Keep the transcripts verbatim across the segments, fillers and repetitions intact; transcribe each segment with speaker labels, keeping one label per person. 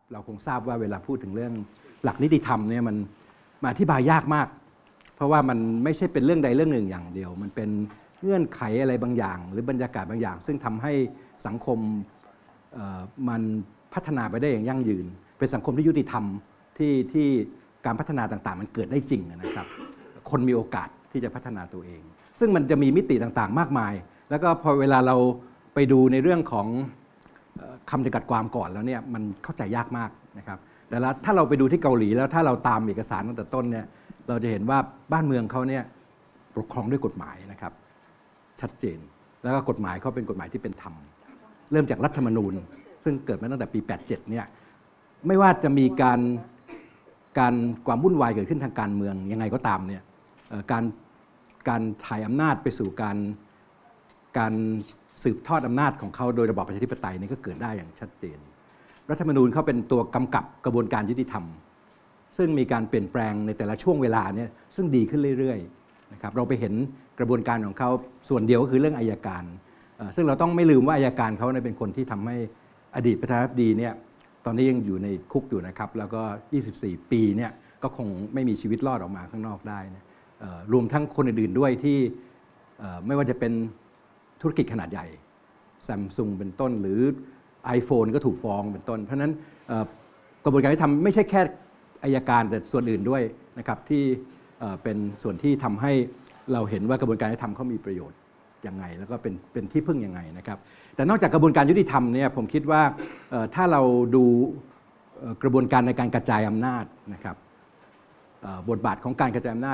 Speaker 1: เราคงทราบว่าเวลาพูดถึงเรื่องหลักนิติธรรมเนี่ยมันมาอธิบายยากมากเพราะว่ามันไม่ใช่เป็นเรื่องใดเรื่องหนึ่งอย่างเดียวมันเป็นเงื่อนไขอะไรบางอย่างหรือบรรยากาศบางอย่างซึ่งทำให้สังคมมันพัฒนาไปได้อย่างยั่งยืนเป็นสังคมที่ยุติธรรมที่ที่การพัฒนาต่างๆมันเกิดได้จริงนะครับคนมีโอกาสที่จะพัฒนาตัวเองซึ่งมันจะมีมิติต่างๆมากมายแล้วก็พอเวลาเราไปดูในเรื่องของคำจำกัดความก่อนแล้วเนี่ยมันเข้าใจยากมากนะครับแต่ละถ้าเราไปดูที่เกาหลีแล้วถ้าเราตามเอกสารตั้งแต่ต้นเนี่ยเราจะเห็นว่าบ้านเมืองเขาเนี่ยปกครองด้วยกฎหมายนะครับชัดเจนแล้วก็กฎหมายเขาเป็นกฎหมายที่เป็นธรรมเริ่มจากรัฐธรรมนูญซึ่งเกิดมาตั้งแต่ปีแปดเจ็ดเนี่ยไม่ว่าจะมีการการความวุ่นวายเกิดขึ้นทางการเมืองยังไงก็ตามเนี่ยการการถ่ายอำนาจไปสู่การการสืบทอดอำนาจของเขาโดยระบอบประชาธิปไตยนี่ก็เกิดได้อย่างชัดเจนรัฐธรรมนูญเขาเป็นตัวกำกับกระบวนการยุติธรรมซึ่งมีการเปลี่ยนแปลงในแต่ละช่วงเวลาเนี่ยซึ่งดีขึ้นเรื่อยๆนะครับเราไปเห็นกระบวนการของเขาส่วนเดียวก็คือเรื่องอัยการซึ่งเราต้องไม่ลืมว่าอัยการเขาเป็นคนที่ทำให้อดีตประธานาธิบดีเนี่ยตอนนี้ยังอยู่ในคุกอยู่นะครับแล้วก็ยี่สิบสี่ปีเนี่ยก็คงไม่มีชีวิตรอดออกมาข้างนอกได้นะรวมทั้งคนอื่นๆด้วยที่ไม่ว่าจะเป็นธุรกิจขนาดใหญ่ Samsung เป็นต้นหรือ iPhone ก็ถูกฟ้องเป็นต้นเพราะฉะนั้นกระบวนการที่ทำไม่ใช่แค่อัยการแต่ส่วนอื่นด้วยนะครับที่เป็นส่วนที่ทำให้เราเห็นว่ากระบวนการยุติธรรมเขามีประโยชน์ยังไงแล้วก็เป็นเป็นที่พึ่งยังไงนะครับแต่นอกจากกระบวนการยุติธรรมเนี่ยผมคิดว่าถ้าเราดูกระบวนการในการกระจายอำนาจนะครับบทบาทของการกระจายอำนาจ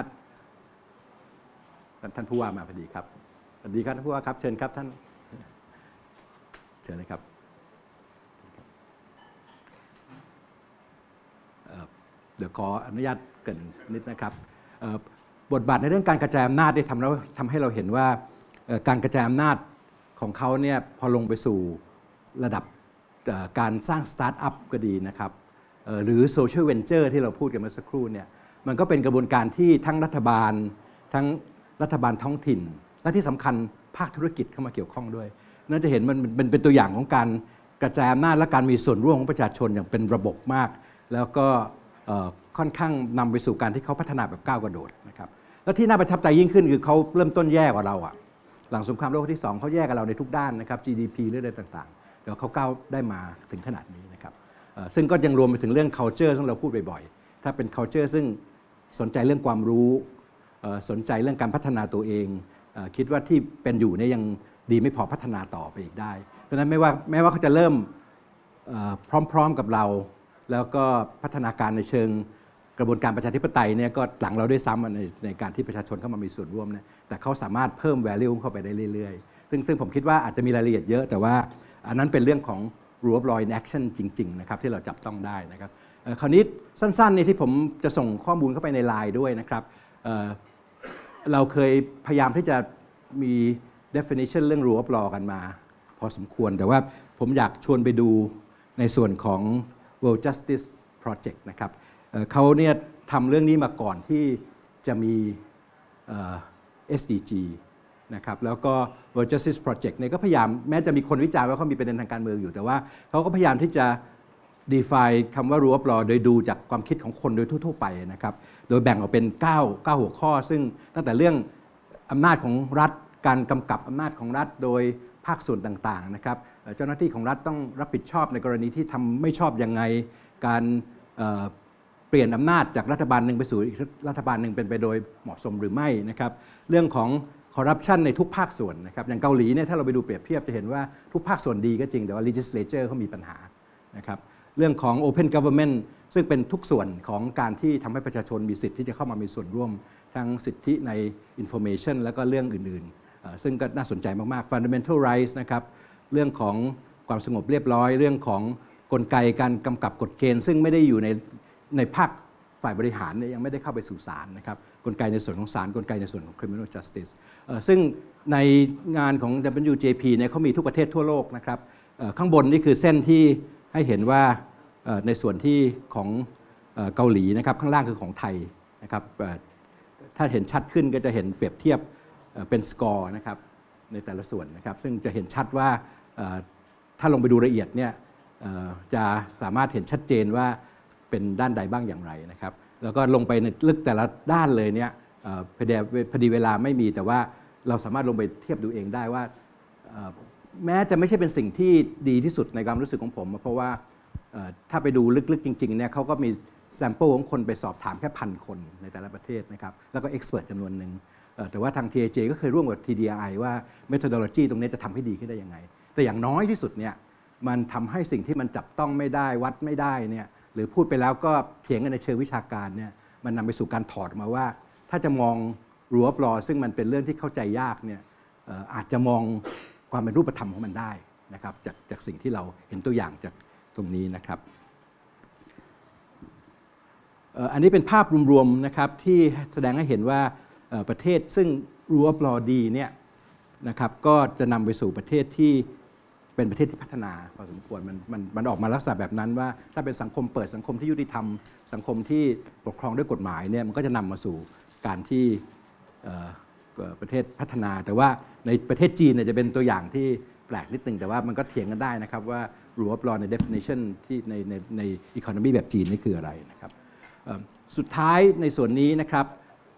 Speaker 1: ท่านผู้ว่ามาพอดีครับสวัสดีครับท่านผู้ว่าครับเชิญครับท่านเชิญเลยครับเดี๋ยวขออนุญาตเกริ่นนิดนะครับบทบาทในเรื่องการกระจายอำนาจได้ทำแล้วทำให้เราเห็นว่าการกระจายอำนาจของเขาเนี่ยพอลงไปสู่ระดับการสร้างสตาร์ทอัพก็ดีนะครับหรือโซเชียลเวนเจอร์ที่เราพูดกันเมื่อสักครู่เนี่ยมันก็เป็นกระบวนการที่ทั้งรัฐบาลทั้งรัฐบาลท้องถิ่นและที่สำคัญภาคธุรกิจเข้ามาเกี่ยวข้องด้วยนั่นจะเห็นมันเป็นเป็นตัวอย่างของการกระจายอำนาจและการมีส่วนร่วมของประชาชนอย่างเป็นระบบมากแล้วก็ค่อนข้างนำไปสู่การที่เขาพัฒนาแบบก้าวกระโดดนะครับแล้วที่น่าประทับใจยิ่งขึ้นคือเขาเริ่มต้นแย่กว่าเราอะหลังสงครามโลกครั้งที่สองเขาแย่กับเราในทุกด้านนะครับ จี ดี พี เรื่องอะไรต่างๆเดี๋ยวเขาก้าวได้มาถึงขนาดนี้นะครับซึ่งก็ยังรวมไปถึงเรื่อง culture ซึ่งเราพูดบ่อยๆถ้าเป็น culture ซึ่งสนใจเรื่องความรู้สนใจเรื่องการพัฒนาตัวเองคิดว่าที่เป็นอยู่เนี่ยยังดีไม่พอพัฒนาต่อไปอีกได้ดังนั้นไม่ว่าแม้ว่าเขาจะเริ่มพร้อมๆกับเราแล้วก็พัฒนาการในเชิงกระบวนการประชาธิปไตยเนี่ยก็หลังเราด้วยซ้ำในในการที่ประชาชนเข้ามามีส่วนร่วมเนี่ยแต่เขาสามารถเพิ่ม value เข้าไปได้เรื่อยๆซึ่งซึ่งผมคิดว่าอาจจะมีรายละเอียดเยอะแต่ว่าอันนั้นเป็นเรื่องของ rule of law in action จริงๆนะครับที่เราจับต้องได้นะครับคราวนี้สั้นๆนี่ที่ผมจะส่งข้อมูลเข้าไปใน ไลน์ ด้วยนะครับเราเคยพยายามที่จะมี definition เรื่อง rule of law กันมาพอสมควรแต่ว่าผมอยากชวนไปดูในส่วนของ World Justice Project นะครับเขาเนี่ยทำเรื่องนี้มาก่อนที่จะมี เอส ดี จี นะครับแล้วก็ World Justice Project เนี่ยก็พยายามแม้จะมีคนวิจารณ์ว่าเขามีประเด็นทางการเมืองอยู่แต่ว่าเขาก็พยายามที่จะ define คำว่า rule of law โดยดูจากความคิดของคนโดยทั่วๆไปนะครับโดยแบ่งออกเป็น9 9หัวข้อซึ่งตั้งแต่เรื่องอำนาจของรัฐการกำกับอำนาจของรัฐโดยภาคส่วนต่างๆนะครับเจ้าหน้าที่ของรัฐต้องรับผิดชอบในกรณีที่ทำไม่ชอบยังไงการเปลี่ยนอำนาจจากรัฐบาลหนึ่งไปสู่อีกรัฐบาลหนึ่งเป็นไปโดยเหมาะสมหรือไม่นะครับเรื่องของคอร์รัปชันในทุกภาคส่วนนะครับอย่างเกาหลีเนี่ยถ้าเราไปดูเปรียบเทียบจะเห็นว่าทุกภาคส่วนดีก็จริงแต่ว่า legislature เขามีปัญหานะครับเรื่องของ open government ซึ่งเป็นทุกส่วนของการที่ทำให้ประชาชนมีสิทธิ์ที่จะเข้ามามีส่วนร่วมทั้งสิทธิใน information แล้วก็เรื่องอื่นๆซึ่งก็น่าสนใจมากๆ fundamental rights นะครับเรื่องของความสงบเรียบร้อยเรื่องของกลไกการกำกับกฎเกณฑ์ซึ่งไม่ได้อยู่ในในภาคฝ่ายบริหารเนี่ยยังไม่ได้เข้าไปสู่ศาลนะครับกลไกในส่วนของศาลกลไกในส่วนของ criminal justice ซึ่งในงานของ ดับเบิลยู เจ พี เนี่ยเขามีทุกประเทศทั่วโลกนะครับข้างบนนี่คือเส้นที่ให้เห็นว่าในส่วนที่ของเกาหลีนะครับข้างล่างคือของไทยนะครับถ้าเห็นชัดขึ้นก็จะเห็นเปรียบเทียบเป็นสกอร์นะครับในแต่ละส่วนนะครับซึ่งจะเห็นชัดว่าถ้าลงไปดูละเอียดเนี่ยจะสามารถเห็นชัดเจนว่าเป็นด้านใดบ้างอย่างไรนะครับแล้วก็ลงไปในลึกแต่ละด้านเลยเนี่ยพอดีพอดีเวลาไม่มีแต่ว่าเราสามารถลงไปเทียบดูเองได้ว่าแม้จะไม่ใช่เป็นสิ่งที่ดีที่สุดในความรู้สึกของผมเพราะว่าถ้าไปดูลึกๆจริงๆเนี่ยเขาก็มีแซมเปิลของคนไปสอบถามแค่พันคนในแต่ละประเทศนะครับแล้วก็เอ็กซ์เพรสจำนวนหนึ่งแต่ว่าทาง ที เอ เจ ก็เคยร่วมกับ ที ดี ไอ ว่า methodology ตรงนี้จะทำให้ดีขึ้นได้ยังไงแต่อย่างน้อยที่สุดเนี่ยมันทำให้สิ่งที่มันจับต้องไม่ได้วัดไม่ได้เนี่ยหรือพูดไปแล้วก็เถียงกันในเชิงวิชาการเนี่ยมันนำไปสู่การถอดมาว่าถ้าจะมอง rule of law ซึ่งมันเป็นเรื่องที่เข้าใจยากเนี่ยอาจจะมองความเป็นรูปธรรมของมันได้นะครับจากจากสิ่งที่เราเห็นตัวอย่างจากตรงนี้นะครับอันนี้เป็นภาพรวมๆนะครับที่แสดงให้เห็นว่าประเทศซึ่ง rule of law ดีเนี่ยนะครับก็จะนำไปสู่ประเทศที่เป็นประเทศที่พัฒนาพอสมควรมันมันมันออกมาลักษณะแบบนั้นว่าถ้าเป็นสังคมเปิดสังคมที่ยุติธรรมสังคมที่ปกครองด้วยกฎหมายเนี่ยมันก็จะนำมาสู่การที่ประเทศพัฒนาแต่ว่าในประเทศจีนเนี่ยจะเป็นตัวอย่างที่แปลกนิดนึงแต่ว่ามันก็เถียงกันได้นะครับว่า rule of law ใน definition ที่ในในใน economy แบบจีนนี่คืออะไรนะครับสุดท้ายในส่วนนี้นะครับ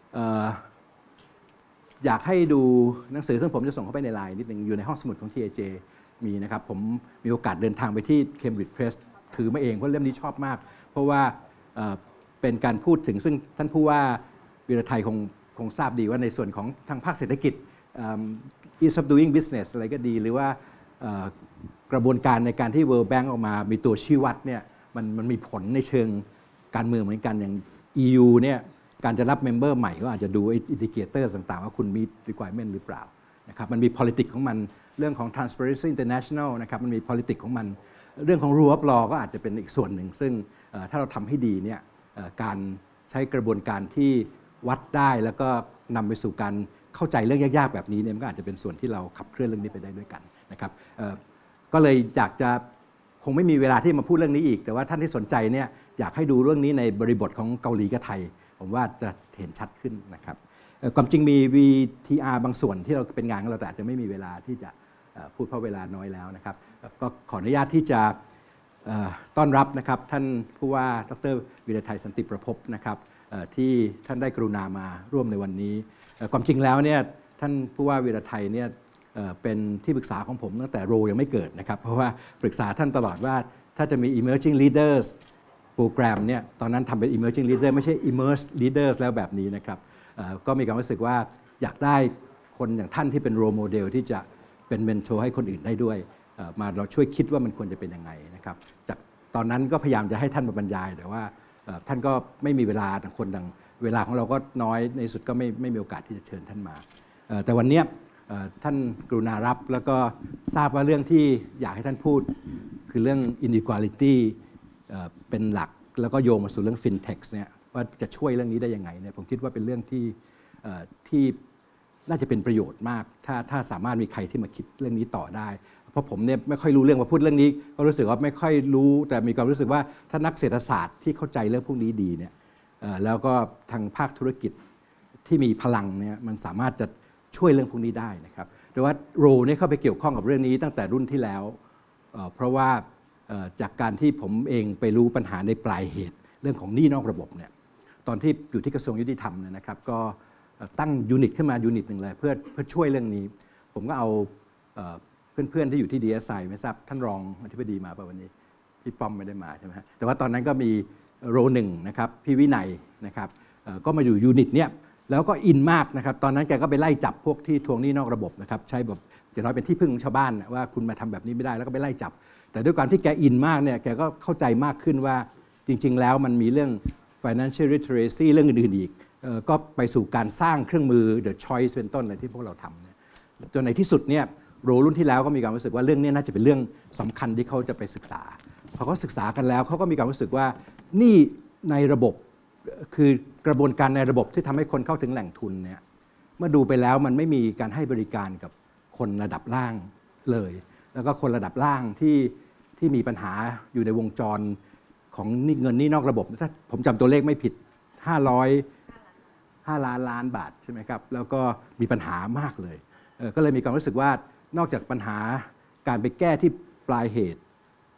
Speaker 1: อยากให้ดูหนังสือซึ่งผมจะส่งเข้าไปในไลน์นิดนึงอยู่ในห้องสมุดของ ที เอ เจ มีนะครับผมมีโอกาสเดินทางไปที่ Cambridge Press ถือมาเองเพราะเล่มนี้ชอบมากเพราะว่าเป็นการพูดถึงซึ่งท่านผู้ว่าวีรไทยคงคงทราบดีว่าในส่วนของทางภาคเศรษฐกิจ ease of doing business อะไรก็ดีหรือว่ากระบวนการในการที่ World Bank ออกมามีตัวชี้วัดเนี่ยมันมันมีผลในเชิงการเมืองเหมือนกันอย่าง อี ยู เนี่ยการจะรับเมมเบอร์ใหม่ก็อาจจะดูอินดิเคเตอร์ต่างๆว่าคุณมี requirement หรือเปล่านะครับมันมี politics ของมันเรื่องของ Transparency International นะครับมันมี politics ของมันเรื่องของ rule of law ก็อาจจะเป็นอีกส่วนหนึ่งซึ่งถ้าเราทำให้ดีเนี่ยการใช้กระบวนการที่วัดได้แล้วก็นำไปสู่การเข้าใจเรื่องยากๆแบบนี้เนี่ยมันก็อาจจะเป็นส่วนที่เราขับเคลื่อนเรื่องนี้ไปได้ด้วยกันนะครับก็เลยอยากจะคงไม่มีเวลาที่มาพูดเรื่องนี้อีกแต่ว่าท่านที่สนใจเนี่ยอยากให้ดูเรื่องนี้ในบริบทของเกาหลีกับไทยผมว่าจะเห็นชัดขึ้นนะครับความจริงมี วี ที อาร์ บางส่วนที่เราเป็นงานของเราแต่อาจจะไม่มีเวลาที่จะพูดเพราะเวลาน้อยแล้วนะครับก็ขออนุญาตที่จะต้อนรับนะครับท่านผู้ว่าดร.วีรไทยสันติประภพนะครับที่ท่านได้กรุณามาร่วมในวันนี้ความจริงแล้วเนี่ยท่านผู้ว่าวีรไทยเนี่ยเป็นที่ปรึกษาของผมตั้งแต่โรยังไม่เกิดนะครับเพราะว่าปรึกษาท่านตลอดว่าถ้าจะมี emerging leaders โปรแกรมเนี่ยตอนนั้นทำเป็น emerging leader ไม่ใช่ immerse leaders แล้วแบบนี้นะครับก็มีความรู้สึกว่าอยากได้คนอย่างท่านที่เป็น role model ที่จะเป็นเมนทอร์ให้คนอื่นได้ด้วยมาเราช่วยคิดว่ามันควรจะเป็นยังไงนะครับจากตอนนั้นก็พยายามจะให้ท่านมาบรรยายแต่ว่าท่านก็ไม่มีเวลาต่างคนต่างเวลาของเราก็น้อยในสุดก็ไม่ไม่มีโอกาสที่จะเชิญท่านมาแต่วันนี้ท่านกรุณารับแล้วก็ทราบว่าเรื่องที่อยากให้ท่านพูดคือเรื่อง inequality เป็นหลักแล้วก็โยงมาสู่เรื่อง fintech เนี่ยว่าจะช่วยเรื่องนี้ได้ยังไงเนี่ยผมคิดว่าเป็นเรื่องที่ที่น่าจะเป็นประโยชน์มากถ้าถ้าสามารถมีใครที่มาคิดเรื่องนี้ต่อได้เพราะผมเนี่ยไม่ค่อยรู้เรื่องมาพูดเรื่องนี้ก็รู้สึกว่าไม่ค่อยรู้แต่มีความรู้สึกว่าถ้านักเศรษฐศาสตร์ที่เข้าใจเรื่องพวกนี้ดีเนี่ยแล้วก็ทางภาคธุรกิจที่มีพลังเนี่ยมันสามารถจะช่วยเรื่องพวกนี้ได้นะครับแต่ว่าโรเนี่ยเข้าไปเกี่ยวข้องกับเรื่องนี้ตั้งแต่รุ่นที่แล้วเพราะว่าจากการที่ผมเองไปรู้ปัญหาในปลายเหตุเรื่องของหนี้นอกระบบเนี่ยตอนที่อยู่ที่กระทรวงยุติธรรมเนี่ยนะครับก็ตั้งยูนิตขึ้นมายูนิตหนึ่งเลยเพื่อเพื่อช่วยเรื่องนี้ผมก็เอาเพื่อนๆที่อยู่ที่ ดี เอส ไอ ไม่ทราบท่านรองอธิบดีมาป่ะวันนี้พี่ป้อมไม่ได้มาใช่ไหมฮะแต่ว่าตอนนั้นก็มีโรหนึ่งนะครับพี่วินัยนะครับก็มาอยู่ยูนิตเนี้ยแล้วก็อินมากนะครับตอนนั้นแกก็ไปไล่จับพวกที่ทวงหนี้นอกระบบนะครับใช้แบบอย่างน้อยเป็นที่พึ่งของชาวบ้านว่าคุณมาทำแบบนี้ไม่ได้แล้วก็ไปไล่จับแต่ด้วยการที่แกอินมากเนี่ยแกก็เข้าใจมากขึ้นว่าจริงๆแล้วมันมีเรื่อง financial literacy เรื่องอื่นๆอีกก็ไปสู่การสร้างเครื่องมือ the choice เป็นต้นอะไรที่พวกเราทำเนี่ยจนในที่สุดเนี่ยโรรุ่นที่แล้วก็มีความรู้สึกว่าเรื่องนี้น่าจะเป็นเรื่องสำคัญที่เขาจะไปศึกษาพอเขาศึกษากันแล้วเขาก็มีความรู้สึกว่านี่ในระบบคือกระบวนการในระบบที่ทำให้คนเข้าถึงแหล่งทุนเนี่ยเมื่อดูไปแล้วมันไม่มีการให้บริการกับคนระดับล่างเลยแล้วก็คนระดับล่างที่ที่มีปัญหาอยู่ในวงจรของเงินนี่นอกระบบถ้าผมจำตัวเลขไม่ผิดห้าร้อยห้าล้านล้านบาทใช่ไหมครับแล้วก็มีปัญหามากเลยก็เลยมีความรู้สึกว่านอกจากปัญหาการไปแก้ที่ปลายเหตุ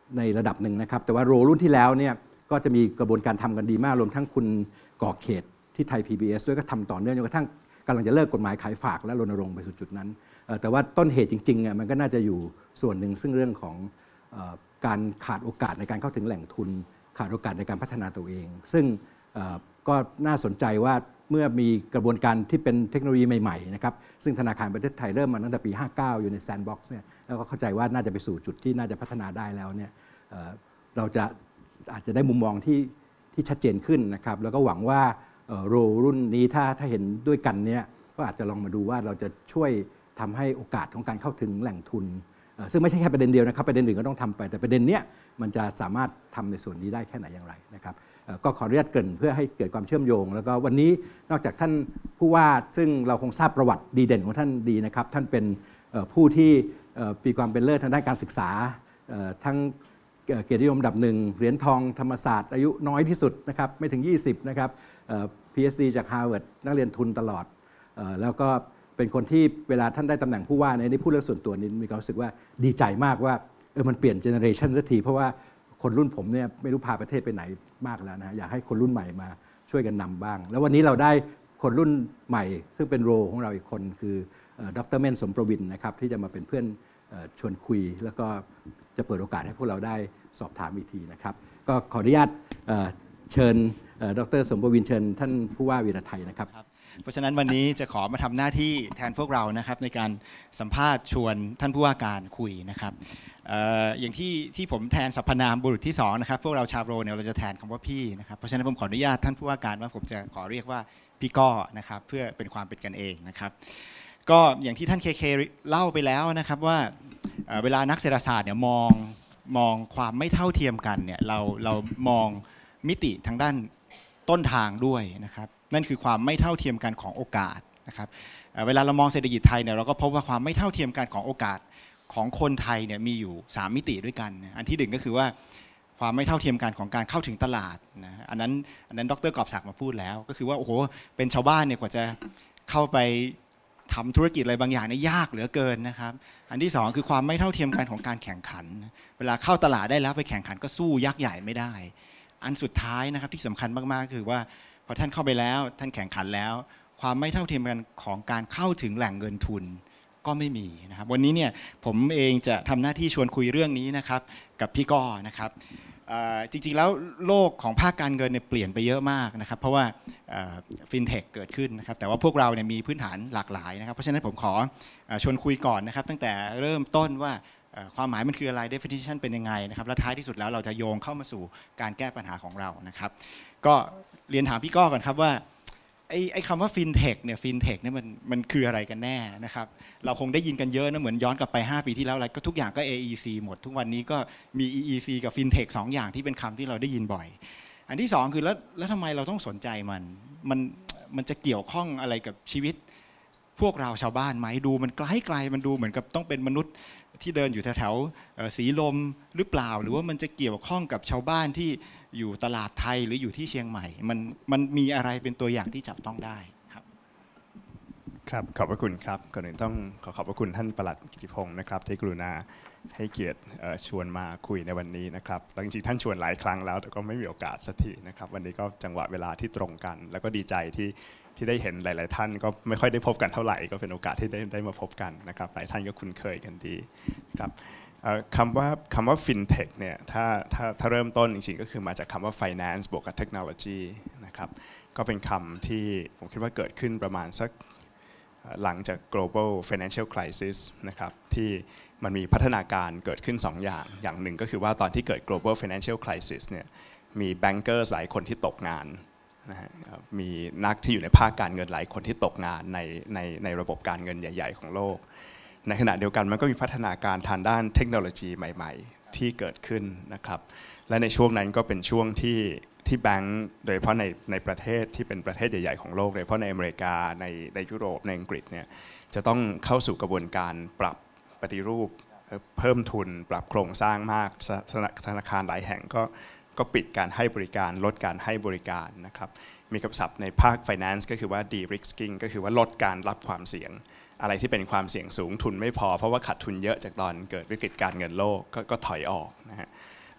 Speaker 1: ในระดับหนึ่งนะครับแต่ว่าโรรุ่นที่แล้วเนี่ยก็จะมีกระบวนการทำกันดีมากรวมทั้งคุณก่อเขตที่ไทย พี บี เอส ด้วยก็ทำต่อเนื่องจนกระทั่งกำลังจะเลิกกฎหมายขายฝากและรณรงค์ไปสู่จุดนั้นแต่ว่าต้นเหตุจริงๆมันก็น่าจะอยู่ส่วนหนึ่งซึ่งเรื่องของการขาดโอกาสในการเข้าถึงแหล่งทุนขาดโอกาสในการพัฒนาตัวเองซึ่งก็น่าสนใจว่าเมื่อมีกระบวนการที่เป็นเทคโนโลยีใหม่ๆนะครับซึ่งธนาคารประเทศไทยเริ่มมาตั้งแต่ปีห้าเก้าอยู่ในแซนด์บ็อกซ์เนี่ยแล้วก็เข้าใจว่าน่าจะไปสู่จุดที่น่าจะพัฒนาได้แล้วเนี่ยเราจะอาจจะได้มุมมองที่ที่ชัดเจนขึ้นนะครับแล้วก็หวังว่าโรรุ่นนี้ถ้าถ้าเห็นด้วยกันเนี่ยก็อาจจะลองมาดูว่าเราจะช่วยทำให้โอกาสของการเข้าถึงแหล่งทุนซึ่งไม่ใช่แค่ประเด็นเดียวนะครับประเด็นอื่นก็ต้องทำไปแต่ประเด็นเนี้ยมันจะสามารถทำในส่วนนี้ได้แค่ไหนอย่างไรนะครับก็ขออนุญาตเกริ่นเพื่อให้เกิดความเชื่อมโยงแล้วก็วันนี้นอกจากท่านผู้ว่าซึ่งเราคงทราบประวัติดีเด่นของท่านดีนะครับท่านเป็นผู้ที่มีความเป็นเลิศทางด้านการศึกษาทั้งเกียรตินิยมอันดับหนึ่งเหรียญทองธรรมศาสตร์อายุน้อยที่สุดนะครับไม่ถึงยี่สิบนะครับ พี เอช ดี จาก Harvard นักเรียนทุนตลอดแล้วก็เป็นคนที่เวลาท่านได้ตำแหน่งผู้ว่าในนี้พูดเรื่องส่วนตัวนี้มีความรู้สึกว่าดีใจมากว่าเออมันเปลี่ยนเจเนอเรชันสักทีเพราะว่าคนรุ่นผมเนี่ยไม่รู้พาประเทศไปไหนมากแล้วนะอยากให้คนรุ่นใหม่มาช่วยกันนำบ้างแล้ววันนี้เราได้คนรุ่นใหม่ซึ่งเป็นโรของเราอีกคนคือดร.เม่นสมประวินนะครับที่จะมาเป็นเพื่อนชวนคุยแล้วก็จะเปิดโอกาสให้พวกเราได้สอบถามอีกทีนะครับก็ขออนุญาตเชิญดร.สมประวินเชิญท่านผู้ว่าวีระไทยนะครับ
Speaker 2: เพราะฉะนั้นวันนี้จะขอมาทำหน้าที่แทนพวกเรานะครับในการสัมภาษณ์ชวนท่านผู้ว่าการคุยนะครับ อ, อย่างที่ที่ผมแทนสรรพนามบุรุษที่สองนะครับพวกเราชาวโรเนี่ยเราจะแทนคำว่าพี่นะครับเพราะฉะนั้นผมขออนุญาตท่านผู้ว่าการว่าผมจะขอเรียกว่าพี่ก้อนะครับเพื่อเป็นความเป็นกันเองนะครับก็อย่างที่ท่านเคเคเล่าไปแล้วนะครับว่าเวลานักเศรษฐศาสตร์เนี่ยมองมองความไม่เท่าเทียมกันเนี่ยเราเรามองมิติทางด้านต้นทางด้วยนะครับนั่นคือความไม่เท่าเทียมกันของโอกาสนะครับเวลาเรามองเศรษฐกิจไทยเนี่ยเราก็พบว่าความไม่เท่าเทียมกันของโอกาสของคนไทยเนี่ยมีอยู่สามมิติด้วยกันอันที่หนึ่งก็คือว่าความไม่เท่าเทียมกันของการเข้าถึงตลาดนะอันนั้นอันนั้นดร.กอบศักดิ์มาพูดแล้วก็คือว่าโอ้โหเป็นชาวบ้านเนี่ยกว่าจะเข้าไปทำธุรกิจอะไรบางอย่างเนี่ยยากเหลือเกินนะครับอันที่สองคือความไม่เท่าเทียมกันของการแข่งขันเวลาเข้าตลาดได้แล้วไปแข่งขันก็สู้ยักษ์ใหญ่ไม่ได้อันสุดท้ายนะครับที่สำคัญมากๆคือว่าพอท่านเข้าไปแล้วท่านแข่งขันแล้วความไม่เท่าเทียมกันของการเข้าถึงแหล่งเงินทุนก็ไม่มีนะครับวันนี้เนี่ยผมเองจะทำหน้าที่ชวนคุยเรื่องนี้นะครับกับพี่ก้อนะครับจริงๆแล้วโลกของภาคการเงินเนี่ยเปลี่ยนไปเยอะมากนะครับเพราะว่าฟินเทคเกิดขึ้นนะครับแต่ว่าพวกเราเนี่ยมีพื้นฐานหลากหลายนะครับเพราะฉะนั้นผมขอชวนคุยก่อนนะครับตั้งแต่เริ่มต้นว่าความหมายมันคืออะไร definition เป็นยังไงนะครับและท้ายที่สุดแล้วเราจะโยงเข้ามาสู่การแก้ปัญหาของเรานะครับก็เรียนถามพี่ก้อก่อนครับว่าไอ้ไอ้คำว่าฟินเทคเนี่ยฟินเทคเนี่ยมันมันคืออะไรกันแน่นะครับเราคงได้ยินกันเยอะนะเหมือนย้อนกลับไปห้าปีที่แล้วอะไรก็ทุกอย่างก็ เอ อี ซี หมดทุกวันนี้ก็มี อี อี ซี กับฟินเทคสองอย่างที่เป็นคำที่เราได้ยินบ่อยอันที่สองคือแล้วแล้วทำไมเราต้องสนใจมันมันมันจะเกี่ยวข้องอะไรกับชีวิตพวกเราชาวบ้านไหมดูมันไกลไกลมันดูเหมือนกับต้องเป็นมนุษย์ที่เดินอยู่แถวๆสีลมหรือเปล่าหรือว่ามันจะเกี่ยวข้องกับชาวบ้านที่อยู่ตลาดไทยหรืออยู่ที่เชียงใหม่มันมันมีอะไรเป็นตัวอย่างที่จับต้องได้ครับ
Speaker 3: ครับขอบพระคุณครับก่อนอื่นต้องขอขอบพระคุณท่านปลัดกิติพงศ์นะครับที่กรุณาให้เกียรติชวนมาคุยในวันนี้นะครับจริงๆท่านชวนหลายครั้งแล้วแต่ก็ไม่มีโอกาสสักทีนะครับวันนี้ก็จังหวะเวลาที่ตรงกันแล้วก็ดีใจที่ที่ได้เห็นหลายๆท่านก็ไม่ค่อยได้พบกันเท่าไหร่ก็เป็นโอกาสที่ได้ได้มาพบกันนะครับหลายท่านก็คุ้นเคยกันดีครับคำว่าคำว่า FinTech เนี่ยถ้าถ้าถ้าเริ่มต้นจริงๆก็คือมาจากคำว่า Finance บวกกับ Technology นะครับก็เป็นคำที่ผมคิดว่าเกิดขึ้นประมาณสักหลังจาก global financial crisis นะครับที่มันมีพัฒนาการเกิดขึ้นสองอย่างอย่างหนึ่งก็คือว่าตอนที่เกิด global financial crisis เนี่ยมี bankers หลายคนที่ตกงานนะฮะมีนักที่อยู่ในภาคการเงินหลายคนที่ตกงานในในในระบบการเงินใหญ่ๆของโลกในขณะเดียวกันมันก็มีพัฒนาการทางด้านเทคโนโลยีใหม่ๆที่เกิดขึ้นนะครับและในช่วงนั้นก็เป็นช่วงที่ที่แบงก์โดยเฉพาะในในประเทศที่เป็นประเทศใหญ่ๆของโลกโดยเฉพาะในอเมริกาในในยุโรปในอังกฤษเนี่ยจะต้องเข้าสู่กระบวนการปรับปฏิรูปเพิ่มทุนปรับโครงสร้างมากธนาคารหลายแห่งก็ก็ปิดการให้บริการลดการให้บริการนะครับมีคำศัพท์ในภาค finance ก็คือว่า de-risking ก็คือว่าลดการรับความเสี่ยงอะไรที่เป็นความเสี่ยงสูงทุนไม่พอเพราะว่าขาดทุนเยอะจากตอนเกิดวิกฤตการเงินโลก ก, ก็ถอยออกนะฮะ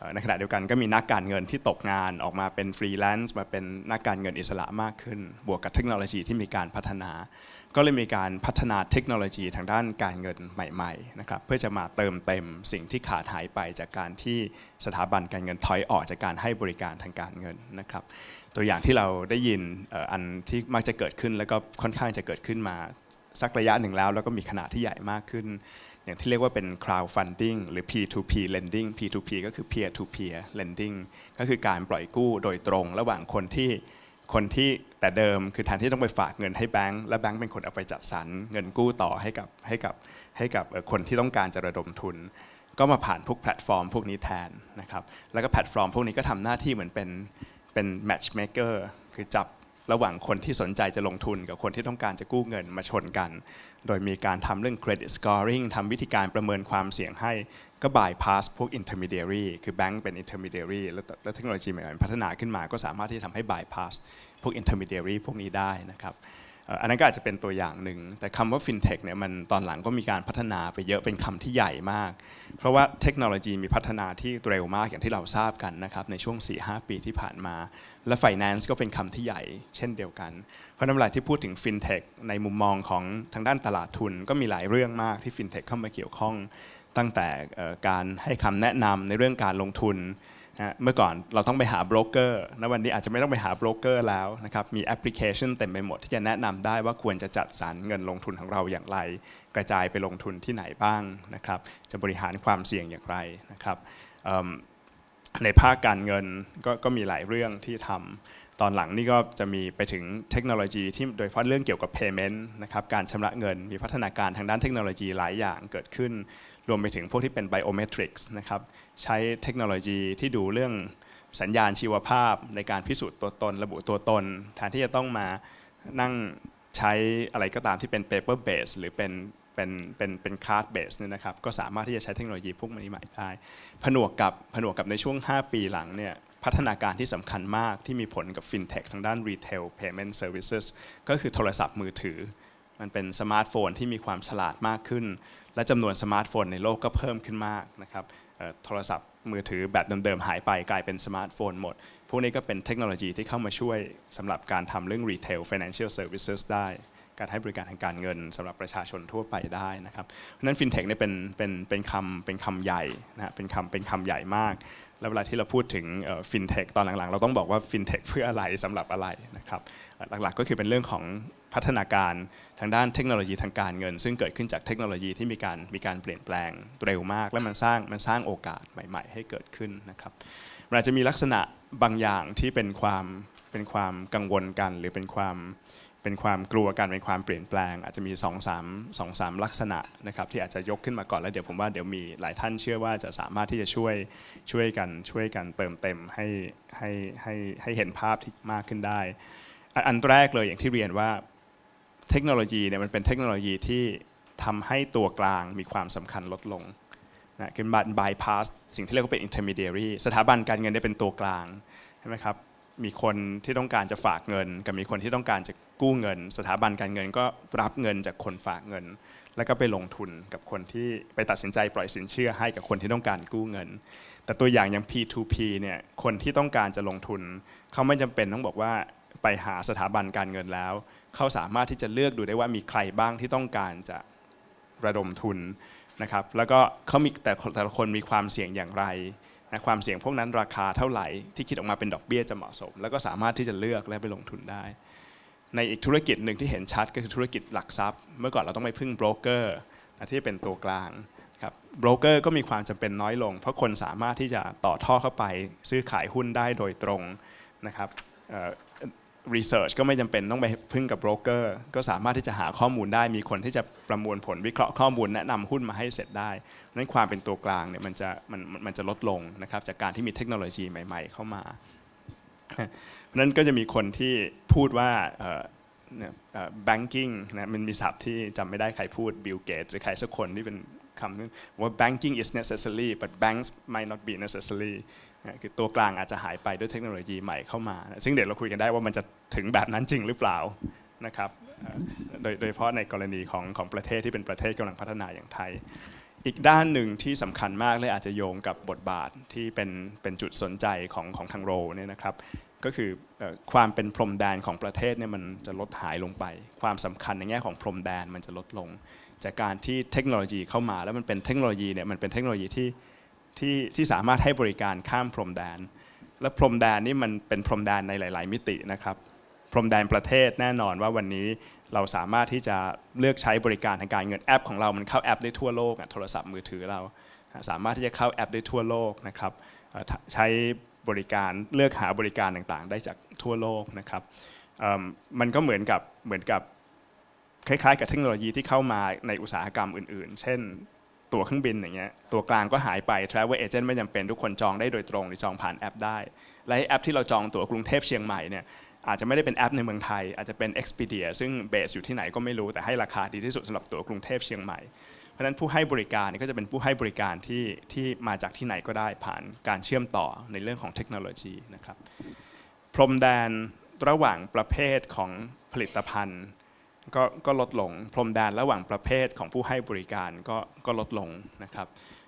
Speaker 3: ในขณะเดียวกันก็มีนักการเงินที่ตกงานออกมาเป็นฟรีแลนซ์มาเป็นนักการเงินอิสระมากขึ้นบวกกับเทคโนโลยีที่มีการพัฒนาก็เลยมีการพัฒนาเทคโนโลยีทางด้านการเงินใหม่ๆนะครับเพื่อจะมาเติมเต็มสิ่งที่ขาดหายไปจากการที่สถาบันการเงินถอยออกจากการให้บริการทางการเงินนะครับตัวอย่างที่เราได้ยินอันที่มักจะเกิดขึ้นแล้วก็ค่อนข้างจะเกิดขึ้นมาสักระยะหนึ่งแล้วแล้วก็มีขนาดที่ใหญ่มากขึ้นอย่างที่เรียกว่าเป็น crowdfunding หรือ พี ทู พี lending พี ทู พี ก็คือ peer to peer lending ก็คือการปล่อยกู้โดยตรงระหว่างคนที่คนที่แต่เดิมคือแทนที่ต้องไปฝากเงินให้แบงก์และแบงก์เป็นคนเอาไปจัดสรรเงินกู้ต่อให้กับให้กับให้กับคนที่ต้องการจะระดมทุนก็มาผ่านพวกแพลตฟอร์มพวกนี้แทนนะครับแล้วก็แพลตฟอร์มพวกนี้ก็ทำหน้าที่เหมือนเป็นเป็น matchmaker คือจับระหว่างคนที่สนใจจะลงทุนกับคนที่ต้องการจะกู้เงินมาชนกันโดยมีการทำเรื่อง credit scoring ทำวิธีการประเมินความเสี่ยงให้ก็ bypass พวก intermediary คือแบงก์เป็น intermediary แล้วเทคโนโลยีใหม่ๆพัฒนาขึ้นมาก็สามารถที่จะทำให้ bypass พวก intermediary พวกนี้ได้นะครับอันนั้นก็อาจจะเป็นตัวอย่างหนึ่งแต่คำว่า fintech เนี่ยมันตอนหลังก็มีการพัฒนาไปเยอะเป็นคำที่ใหญ่มากเพราะว่าเทคโนโลยีมีพัฒนาที่เร็วมากอย่างที่เราทราบกันนะครับในช่วง สี่ห้า ปีที่ผ่านมาและ finance ก็เป็นคำที่ใหญ่เช่นเดียวกันเพราะนั้นเวลาที่พูดถึง fintech ในมุมมองของทางด้านตลาดทุนก็มีหลายเรื่องมากที่ fintech เข้ามาเกี่ยวข้องตั้งแต่การให้คำแนะนำในเรื่องการลงทุนเมื่อก่อนเราต้องไปหาโบรกเกอร์ณวันนี้อาจจะไม่ต้องไปหาโบรกเกอร์แล้วนะครับมีแอปพลิเคชันเต็มไปหมดที่จะแนะนำได้ว่าควรจะจัดสรรเงินลงทุนของเราอย่างไรกระจายไปลงทุนที่ไหนบ้างนะครับจะบริหารความเสี่ยงอย่างไรนะครับในภาคการเงิน ก, ก็มีหลายเรื่องที่ทำตอนหลังนี่ก็จะมีไปถึงเทคโนโลยีที่โดยเฉพาะเรื่องเกี่ยวกับ payment นะครับการชำระเงินมีพัฒนาการทางด้านเทคโนโลยีหลายอย่างเกิดขึ้นรวมไปถึงพวกที่เป็น biometrics นะครับใช้เทคโนโลยีที่ดูเรื่องสัญญาณชีวภาพในการพิสูจน์ตัวตนระบุตัวตนแทนที่จะต้องมานั่งใช้อะไรก็ตามที่เป็น paper base หรือเป็นเป็นเป็นเป็น card base เนี่ยนะครับก็สามารถที่จะใช้เทคโนโลยีพวกนี้ใหม่ได้ผนวกกับผนวกกับในช่วงห้าปีหลังเนี่ยพัฒนาการที่สำคัญมากที่มีผลกับ fintech ทางด้าน retail payment services ก็คือโทรศัพท์มือถือมันเป็นสมาร์ทโฟนที่มีความฉลาดมากขึ้นและจำนวนสมาร์ทโฟนในโลกก็เพิ่มขึ้นมากนะครับโทรศัพท์มือถือแบบเดิมๆหายไปกลายเป็นสมาร์ทโฟนหมดพวกนี้ก็เป็นเทคโนโลยีที่เข้ามาช่วยสำหรับการทำเรื่อง retail financial services ได้การให้บริการทางการเงินสำหรับประชาชนทั่วไปได้นะครับเพราะฉะนั้น fintech เนี่ยเป็นเป็นเป็นคำเป็นคำใหญ่นะเป็นคำเป็นคำใหญ่มากแล้วเวลาที่เราพูดถึง fintech ตอนหลังๆเราต้องบอกว่า fintech เพื่ออะไรสำหรับอะไรนะครับหลักๆก็คือเป็นเรื่องของพัฒนาการทางด้านเทคโนโลยีทางการเงินซึ่งเกิดขึ้นจากเทคโนโลยีที่มีการมีการเปลี่ยนแปลงเร็วมากและมันสร้างมันสร้างโอกาสใหม่ๆให้เกิดขึ้นนะครับมันอาจจะมีลักษณะบางอย่างที่เป็นความเป็นความกังวลกันหรือเป็นความเป็นความกลัวกันเป็นความเปลี่ยนแปลงอาจจะมี สองสาม สองสาม ลักษณะนะครับที่อาจจะยกขึ้นมาก่อนแล้วเดี๋ยวผมว่าเดี๋ยวมีหลายท่านเชื่อว่าจะสามารถที่จะช่วยช่วยกันช่วยกันเติมเต็มให้ให้ให้ให้เห็นภาพที่มากขึ้นได้อันแรกเลยอย่างที่เรียนว่าเทคโนโลยีเนี่ยมันเป็นเทคโนโลยีที่ทำให้ตัวกลางมีความสำคัญลดลงนะคือบัตร bypass สิ่งที่เรียกว่าเป็น intermediary สถาบันการเงินได้เป็นตัวกลางใช่ไหมครับมีคนที่ต้องการจะฝากเงินกับมีคนที่ต้องการจะกู้เงินสถาบันการเงินก็รับเงินจากคนฝากเงินแล้วก็ไปลงทุนกับคนที่ไปตัดสินใจปล่อยสินเชื่อให้กับคนที่ต้องการกู้เงินแต่ตัวอย่างอย่าง พี ทู พี เนี่ยคนที่ต้องการจะลงทุนเขาไม่จำเป็นต้องบอกว่าไปหาสถาบันการเงินแล้วเขาสามารถที่จะเลือกดูได้ว่ามีใครบ้างที่ต้องการจะระดมทุนนะครับแล้วก็เขามีแต่แต่ละคนมีความเสี่ยงอย่างไรนะความเสี่ยงพวกนั้นราคาเท่าไหร่ที่คิดออกมาเป็นดอกเบี้ยจะเหมาะสมแล้วก็สามารถที่จะเลือกและไปลงทุนได้ในอีกธุรกิจหนึ่งที่เห็นชัดก็คือธุรกิจหลักทรัพย์เมื่อก่อนเราต้องไปพึ่งโบรกเกอร์ที่เป็นตัวกลางครับโบรกเกอร์ก็มีความจำเป็นน้อยลงเพราะคนสามารถที่จะต่อท่อเข้าไปซื้อขายหุ้นได้โดยตรงนะครับรีเสิร์ชก็ไม่จำเป็นต้องไปพึ่งกับโบรกเกอร์ก็สามารถที่จะหาข้อมูลได้มีคนที่จะประมวลผลวิเคราะห์ข้อมูลแนะนำหุ้นมาให้เสร็จได้นั้นความเป็นตัวกลางเนี่ยมันจะมันมันจะลดลงนะครับจากการที่มีเทคโนโลยีใหม่ๆเข้ามาเพราะนั้นก็จะมีคนที่พูดว่า banking นะมันมีศัพท์ที่จำไม่ได้ใครพูดบิลเกตหรือใครสักคนที่เป็นคำนึงว่า banking is necessary but banks might not be necessary คือตัวกลางอาจจะหายไปด้วยเทคโนโลยีใหม่เข้ามาซึ่งเดี๋ยวเราคุยกันได้ว่ามันจะถึงแบบนั้นจริงหรือเปล่านะครับโดยโดยเฉพาะในกรณีของของประเทศที่เป็นประเทศกำลังพัฒนาอย่างไทยอีกด้านหนึ่งที่สำคัญมากเลยอาจจะโยงกับบทบาทที่เป็นเป็นจุดสนใจของของทางโรเนี่ยนะครับก็คือความเป็นพรมแดนของประเทศเนี่ยมันจะลดหายลงไปความสำคัญในแง่ของพรมแดนมันจะลดลงจากการที่เทคโนโลยีเข้ามาแล้วมันเป็นเทคโนโลยีเนี่ยมันเป็นเทคโนโลยีที่ที่ที่สามารถให้บริการข้ามพรมแดนและพรมแดนนี่มันเป็นพรมแดนในหลายๆมิตินะครับพรมแดนประเทศแน่นอนว่าวันนี้เราสามารถที่จะเลือกใช้บริการทางการเงินแอปของเรามันเข้าแอปได้ทั่วโลกโทรศัพท์มือถือเราสามารถที่จะเข้าแอปได้ทั่วโลกนะครับใช้บริการเลือกหาบริการต่างๆได้จากทั่วโลกนะครับมันก็เหมือนกับเหมือนกับคล้ายๆกับเทคโนโลยีที่เข้ามาในอุตสาหกรรมอื่นๆเช่นตั๋วเครื่องบินอย่างเงี้ยตัวกลางก็หายไป Travel Agent ไม่จำเป็นทุกคนจองได้โดยตรงหรือจองผ่านแอปได้และแอปที่เราจองตั๋วกรุงเทพเชียงใหม่เนี่ยอาจจะไม่ได้เป็นแอปในเมืองไทยอาจจะเป็น Expedia ซึ่งเบสอยู่ที่ไหนก็ไม่รู้แต่ให้ราคาดีที่สุดสำหรับตั๋วกรุงเทพเชียงใหม่เพราะฉะนั้นผู้ให้บริการก็จะเป็นผู้ให้บริการที่ที่มาจากที่ไหนก็ได้ผ่านการเชื่อมต่อในเรื่องของเทคโนโลยีนะครับพรมแดนระหว่างประเภทของผลิตภัณฑ์ก็ก็ลดลงพรมแดนระหว่างประเภทของผู้ให้บริการก็ก็ลดลงนะครับ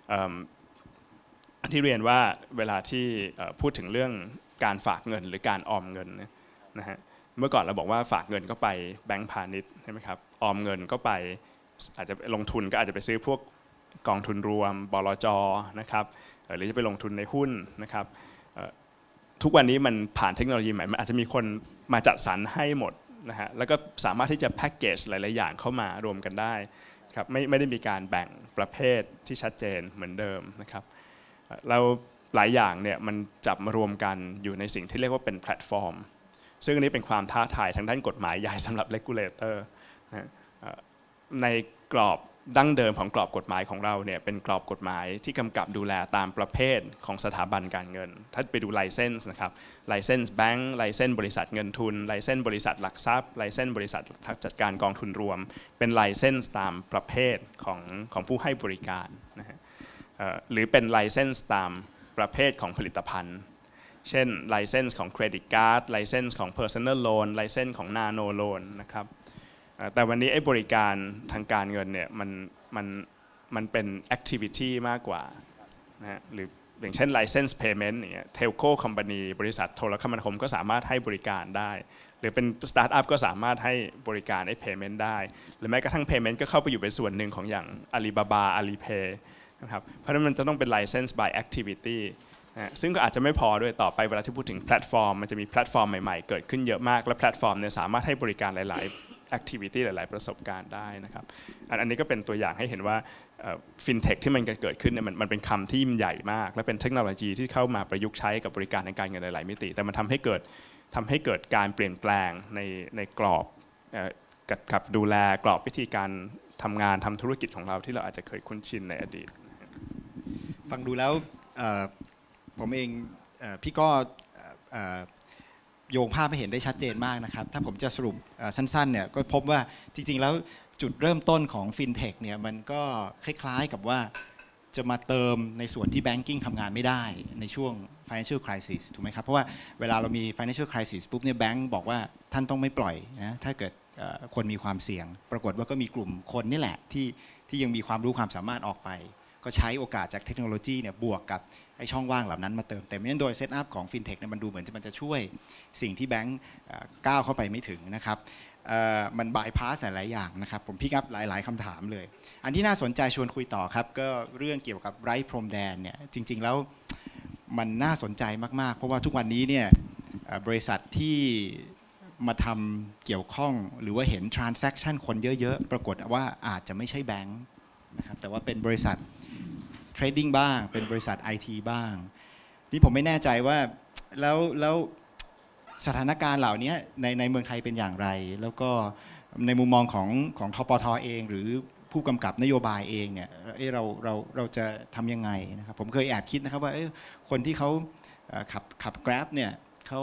Speaker 3: ที่เรียนว่าเวลาที่พูดถึงเรื่องการฝากเงินหรือการออมเงินนะฮะเมื่อก่อนเราบอกว่าฝากเงินก็ไปแบงก์พาณิชย์ใช่ไหมครับออมเงินก็ไปอาจจะลงทุนก็อาจจะไปซื้อพวกกองทุนรวมบลจ.นะครับหรือจะไปลงทุนในหุ้นนะครับทุกวันนี้มันผ่านเทคโนโลยีใหม่มันอาจจะมีคนมาจัดสรรให้หมดนะฮะแล้วก็สามารถที่จะแพ็กเกจหลายๆอย่างเข้ามารวมกันได้ครับไม่ไม่ได้มีการแบ่งประเภทที่ชัดเจนเหมือนเดิมนะครับเราหลายอย่างเนี่ยมันจับมารวมกันอยู่ในสิ่งที่เรียกว่าเป็นแพลตฟอร์มซึ่งอันนี้เป็นความท้าทายทางด้านกฎหมายใหญ่สำหรับ regulator นะในกรอบดั้งเดิมของกรอบกฎหมายของเราเนี่ยเป็นกรอบกฎหมายที่กำกับดูแลตามประเภทของสถาบันการเงินถ้าไปดูไลเซนส์นะครับไลเซนส์แบงก์ไลเซนส์บริษัทเงินทุนไลเซนส์บริษัทหลักทรัพย์ไลเซนส์บริษัทจัดการกองทุนรวมเป็นไลเซนส์ตามประเภทของของผู้ให้บริการนะฮะหรือเป็นไลเซนส์ตามประเภทของผลิตภัณฑ์เช่นไลเซนส์ของเครดิตการ์ดไลเซนส์ของ Personal Loan ไลเซนส์ของ Nano Loan นะครับแต่วันนี้ไอ้บริการทางการเงินเนี่ยมันมันมันเป็น activity มากกว่านะฮะหรืออย่างเช่น license payment อย่างเงี้ย telco company บริษัทโทรคมนาคมก็สามารถให้บริการได้หรือเป็น startup ก็สามารถให้บริการไอ้ payment ได้หรือแม้กระทั่ง payment ก็เข้าไปอยู่เป็นส่วนหนึ่งของอย่าง Alibaba Alipay นะครับเพราะฉะนั้นมันจะต้องเป็น license by activity นะซึ่งก็อาจจะไม่พอด้วยต่อไปเวลาที่พูดถึงแพลตฟอร์มมันจะมีแพลตฟอร์มใหม่ๆเกิดขึ้นเยอะมากและแพลตฟอร์มเนี่ยสามารถให้บริการหลายๆactivity หลายๆประสบการณ์ได้นะครับอันนี้ก็เป็นตัวอย่างให้เห็นว่าฟินเทคที่มันเกิดขึ้นเนี่ยมันเป็นคำที่ยิ่งใหญ่มากและเป็นเทคโนโลยีที่เข้ามาประยุกต์ใช้กับบริการทางการเงินหลายๆมิติแต่มันทำให้เกิดทำให้เกิดการเปลี่ยนแปลงในในกรอบกับดูแลกรอบวิธีการทำงานทำธุรกิจของเราที่เราอาจจะเคยคุ้นชินในอดีต
Speaker 2: ฟังดูแล้วผมเองพี่ก็โยงภาพให้เห็นได้ชัดเจนมากนะครับถ้าผมจะสรุปสั้นๆเนี่ยก็พบว่าจริงๆแล้วจุดเริ่มต้นของฟินเทคเนี่ยมันก็คล้ายๆกับว่าจะมาเติมในส่วนที่แบงกิ้งทำงานไม่ได้ในช่วง financial crisis ถูกไหมครับเพราะว่าเวลาเรามี financial crisis ปุ๊บเนี่ยแบงก์บอกว่าท่านต้องไม่ปล่อยนะถ้าเกิดคนมีความเสี่ยงปรากฏว่าก็มีกลุ่มคนนี่แหละที่ที่ยังมีความรู้ความสามารถออกไปก็ใช้โอกาสจากเทคโนโลยีเนี่ยบวกกับไอ้ช่องว่างเหล่านั้นมาเติมเต็มนั้นโดยเซตอัพของฟินเทคเนี่ยมันดูเหมือนมันจะช่วยสิ่งที่แบงก์ก้าวเข้าไปไม่ถึงนะครับมันบายพาสหลายอย่างนะครับผมพิกอัพหลายๆคำถามเลยอันที่น่าสนใจชวนคุยต่อครับก็เรื่องเกี่ยวกับไร้พรมแดนเนี่ยจริงๆแล้วมันน่าสนใจมากๆเพราะว่าทุกวันนี้เนี่ยบริษัทที่มาทำเกี่ยวข้องหรือว่าเห็น transaction คนเยอะๆปรากฏว่าอาจจะไม่ใช่แบงก์นะครับแต่ว่าเป็นบริษัทเทรดดิ้งบ้างเป็นบริษัท ไอ ที บ้างนี่ผมไม่แน่ใจว่าแล้วแล้วสถานการณ์เหล่านี้ในในเมืองไทยเป็นอย่างไรแล้วก็ในมุมมองของของทปท.เองหรือผู้กำกับนโยบายเองเนี่ยเราเราเราจะทำยังไงนะครับผมเคยแอบคิดนะครับว่าคนที่เขาขับขับ Grab เนี่ยเขา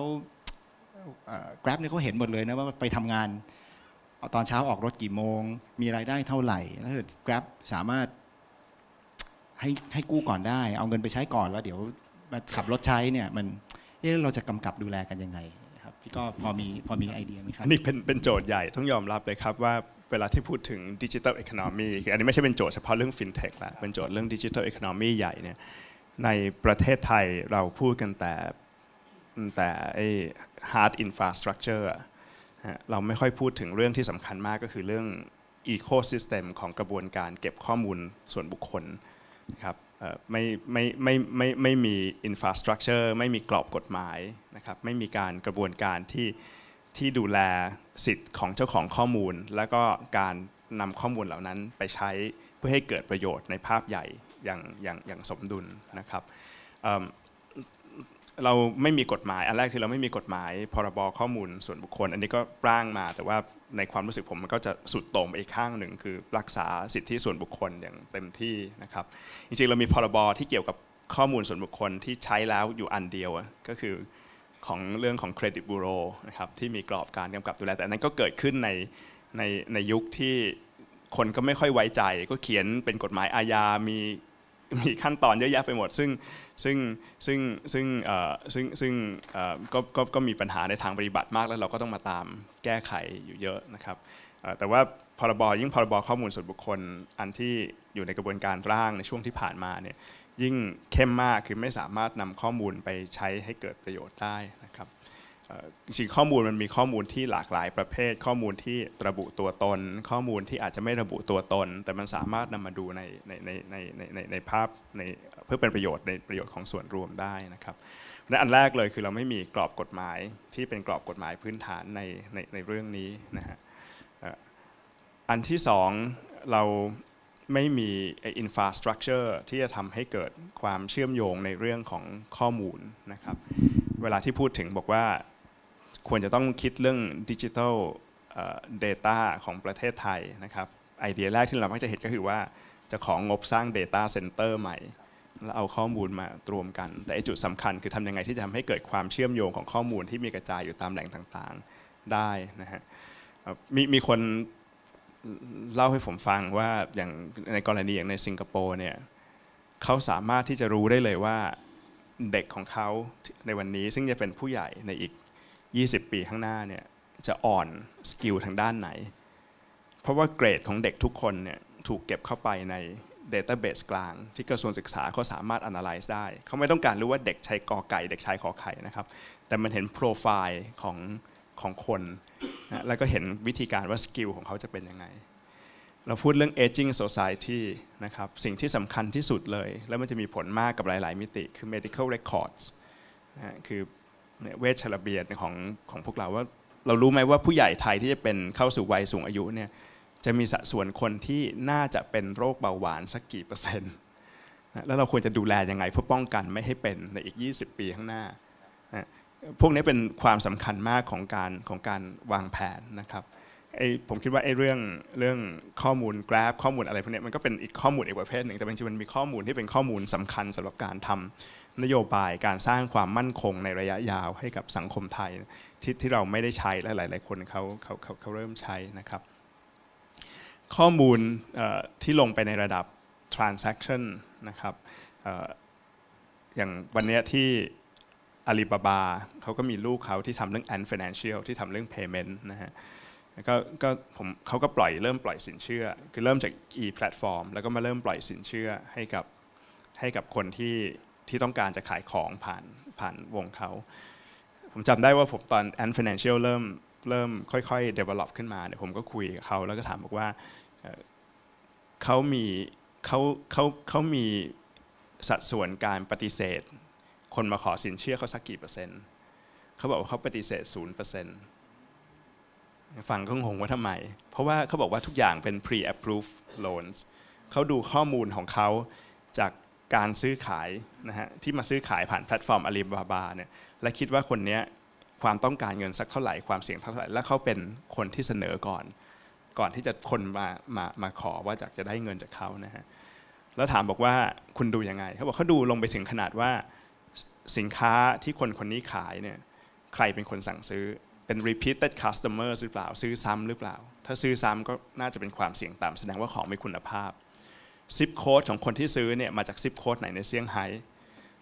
Speaker 2: Grab เนี่ยเขาเห็นหมดเลยนะว่าไปทำงานตอนเช้าออกรถกี่โมงมีรายได้เท่าไหร่แล้ว Grab สามารถให้ให้กู้ก่อนได้เอาเงินไปใช้ก่อนแล้วเดี๋ยวมาขับรถใช้เนี่ยมันเอ๊ะเราจะกำกับดูแลกันยังไงครับพี่ก็พอมีพอมีไอเดียไหมครับ
Speaker 3: อันนี้เป็นเป็นโจทย์ใหญ่ต้องยอมรับเลยครับว่าเวลาที่พูดถึงดิจิทัลอีโคโนมีคืออันนี้ไม่ใช่เป็นโจทย์เฉพาะเรื่องฟินเทคละเป็นโจทย์เรื่องดิจิทัลอีโคโนมีใหญ่เนี่ยในประเทศไทยเราพูดกันแต่แต่ไอ้ hard infrastructure เราไม่ค่อยพูดถึงเรื่องที่สำคัญมากก็คือเรื่อง ecosystem ของกระบวนการเก็บข้อมูลส่วนบุคคลนะครับไม่ไม่ไม่ไม่ไม่มี infrastructure ไม่มีกรอบกฎหมายนะครับไม่มีการกระบวนการที่ที่ดูแลสิทธิ์ของเจ้าของข้อมูลแล้วก็การนำข้อมูลเหล่านั้นไปใช้เพื่อให้เกิดประโยชน์ในภาพใหญ่อย่างอย่างอย่างสมดุลนะครับเราไม่มีกฎหมายอันแรกคือเราไม่มีกฎหมายพรบข้อมูลส่วนบุคคลอันนี้ก็ร่างมาแต่ว่าในความรู้สึกผมมันก็จะสุดโต่งไปอีกข้างหนึ่งคือรักษาสิทธิส่วนบุคคลอย่างเต็มที่นะครับจริงๆเรามีพรบที่เกี่ยวกับข้อมูลส่วนบุคคลที่ใช้แล้วอยู่อันเดียวก็คือของเรื่องของเครดิตบูโรนะครับที่มีกรอบการกำกับดูแลแต่นั้นก็เกิดขึ้นในในในยุคที่คนก็ไม่ค่อยไว้ใจก็เขียนเป็นกฎหมายอาญามีมีขั้นตอนเยอะแยะไปหมดซึ่งซึ่งซึ่งซึ่งซึ่งซึ่งก็ก็ก็มีปัญหาในทางปฏิบัติมากแล้วเราก็ต้องมาตามแก้ไขอยู่เยอะนะครับแต่ว่าพรบยิ่งพรบข้อมูลส่วนบุคคลอันที่อยู่ในกระบวนการร่างในช่วงที่ผ่านมาเนี่ยยิ่งเข้มมากคือไม่สามารถนำข้อมูลไปใช้ให้เกิดประโยชน์ได้นะครับจริงๆข้อมูลมันมีข้อมูลที่หลากหลายประเภทข้อมูลที่ระบุตัวตนข้อมูลที่อาจจะไม่ระบุตัวตนแต่มันสามารถนำมาดูในในในในในในภาพในเพื่อเป็นประโยชน์ในประโยชน์ของส่วนรวมได้นะครับและอันแรกเลยคือเราไม่มีกรอบกฎหมายที่เป็นกรอบกฎหมายพื้นฐานในในในเรื่องนี้นะฮะอันที่สองเราไม่มีอินฟราสตรักเจอร์ที่จะทำให้เกิดความเชื่อมโยงในเรื่องของข้อมูลนะครับเวลาที่พูดถึงบอกว่าควรจะต้องคิดเรื่องดิจิทัลเดต้าของประเทศไทยนะครับไอเดียแรกที่เรามักจะเห็นก็คือว่าจะของงบสร้าง Data Center ใหม่แล้วเอาข้อมูลมารวมกันแต่จุดสำคัญคือทำยังไงที่จะทำให้เกิดความเชื่อมโยงของข้อมูลที่มีกระจายอยู่ตามแหล่งต่างๆได้นะฮะมีมีคนเล่าให้ผมฟังว่าอย่างในกรณีอย่างในสิงคโปร์เนี่ยเขาสามารถที่จะรู้ได้เลยว่าเด็กของเขาในวันนี้ซึ่งจะเป็นผู้ใหญ่ในอีกยี่สิบปีข้างหน้าเนี่ยจะอ่อนสกิลทางด้านไหนเพราะว่าเกรดของเด็กทุกคนเนี่ยถูกเก็บเข้าไปใน Database กลางที่กระทรวงศึกษาเขาสามารถ analyze ได้เขาไม่ต้องการรู้ว่าเด็กใช้กอไก่เด็กชายขอไข่นะครับแต่มันเห็นโปรไฟล์ของของคนนะแล้วก็เห็นวิธีการว่าสกิลของเขาจะเป็นยังไงเราพูดเรื่อง aging society นะครับสิ่งที่สำคัญที่สุดเลยแล้วมันจะมีผลมากกับหลายๆมิติคือ medical records นะคือเวชระเบียดของของพวกเราว่าเรารู้ไหมว่าผู้ใหญ่ไทยที่จะเป็นเข้าสู่วัยสูงอายุเนี่ยจะมีสัดส่วนคนที่น่าจะเป็นโรคเบาหวานสักกี่เปอร์เซ็นต์แล้วเราควรจะดูแลยังไงเพื่อป้องกันไม่ให้เป็นในอีกยี่สิบปีข้างหน้าพวกนี้เป็นความสำคัญมากของการของการวางแผนนะครับไอ้ผมคิดว่าไอ้เรื่องเรื่องข้อมูล Grab ข้อมูลอะไรพวกนี้มันก็เป็นอีกข้อมูลอีกประเภทหนึ่งแต่จริงๆมันมีข้อมูลที่เป็นข้อมูลสำคัญสำหรับการทำนโยบายการสร้างความมั่นคงในระยะยาวให้กับสังคมไทยที่ที่เราไม่ได้ใช้และหลายๆคนเขาเขาเขาเขาเริ่มใช้นะครับข้อมูลที่ลงไปในระดับ transaction นะครับอย่างวันนี้ที่อาลีบาบาเขาก็มีลูกเขาที่ทำเรื่อง Ant Financial ที่ทำเรื่อง payment นะฮะก็ก็ผมเขาก็ปล่อยเริ่มปล่อยสินเชื่อคือเริ่มจาก e-platform แล้วก็มาเริ่มปล่อยสินเชื่อให้กับให้กับคนที่ที่ต้องการจะขายของผ่านผ่านวงเขาผมจำได้ว่าผมตอน Ant Financial เริ่มเริ่มค่อยๆ develop ขึ้นมาเนี่ยผมก็คุยกับเขาแล้วก็ถามบอกว่าเขามีเขาเขาเขามีสัดส่วนการปฏิเสธคนมาขอสินเชื่อเขาสักกี่เปอร์เซ็นต์เขาบอกว่าเขาปฏิเสธ ศูนย์เปอร์เซ็นต์ ฟังก็งงว่าทำไมเพราะว่าเขาบอกว่าทุกอย่างเป็น pre-approved loans เขาดูข้อมูลของเขาจากการซื้อขายนะฮะที่มาซื้อขายผ่านแพลตฟอร์มอาลีบาบาเนี่ยและคิดว่าคนนี้ความต้องการเงินสักเท่าไหร่ความเสี่ยงเท่าไหร่และเขาเป็นคนที่เสนอก่อนก่อนที่จะคนมามามาขอว่าจากจะได้เงินจากเขานะฮะแล้วถามบอกว่าคุณดูยังไงเขาบอกเขาดูลงไปถึงขนาดว่าสินค้าที่คนคนนี้ขายเนี่ยใครเป็นคนสั่งซื้อเป็น repeated customer หรือเปล่าซื้อซ้ำหรือเปล่าถ้าซื้อซ้ำก็น่าจะเป็นความเสี่ยงต่ำแสดงว่าของไม่คุณภาพซิปโค้ดของคนที่ซื้อเนี่ยมาจากซิปโค้ดไหนในเซี่ยงไฮ้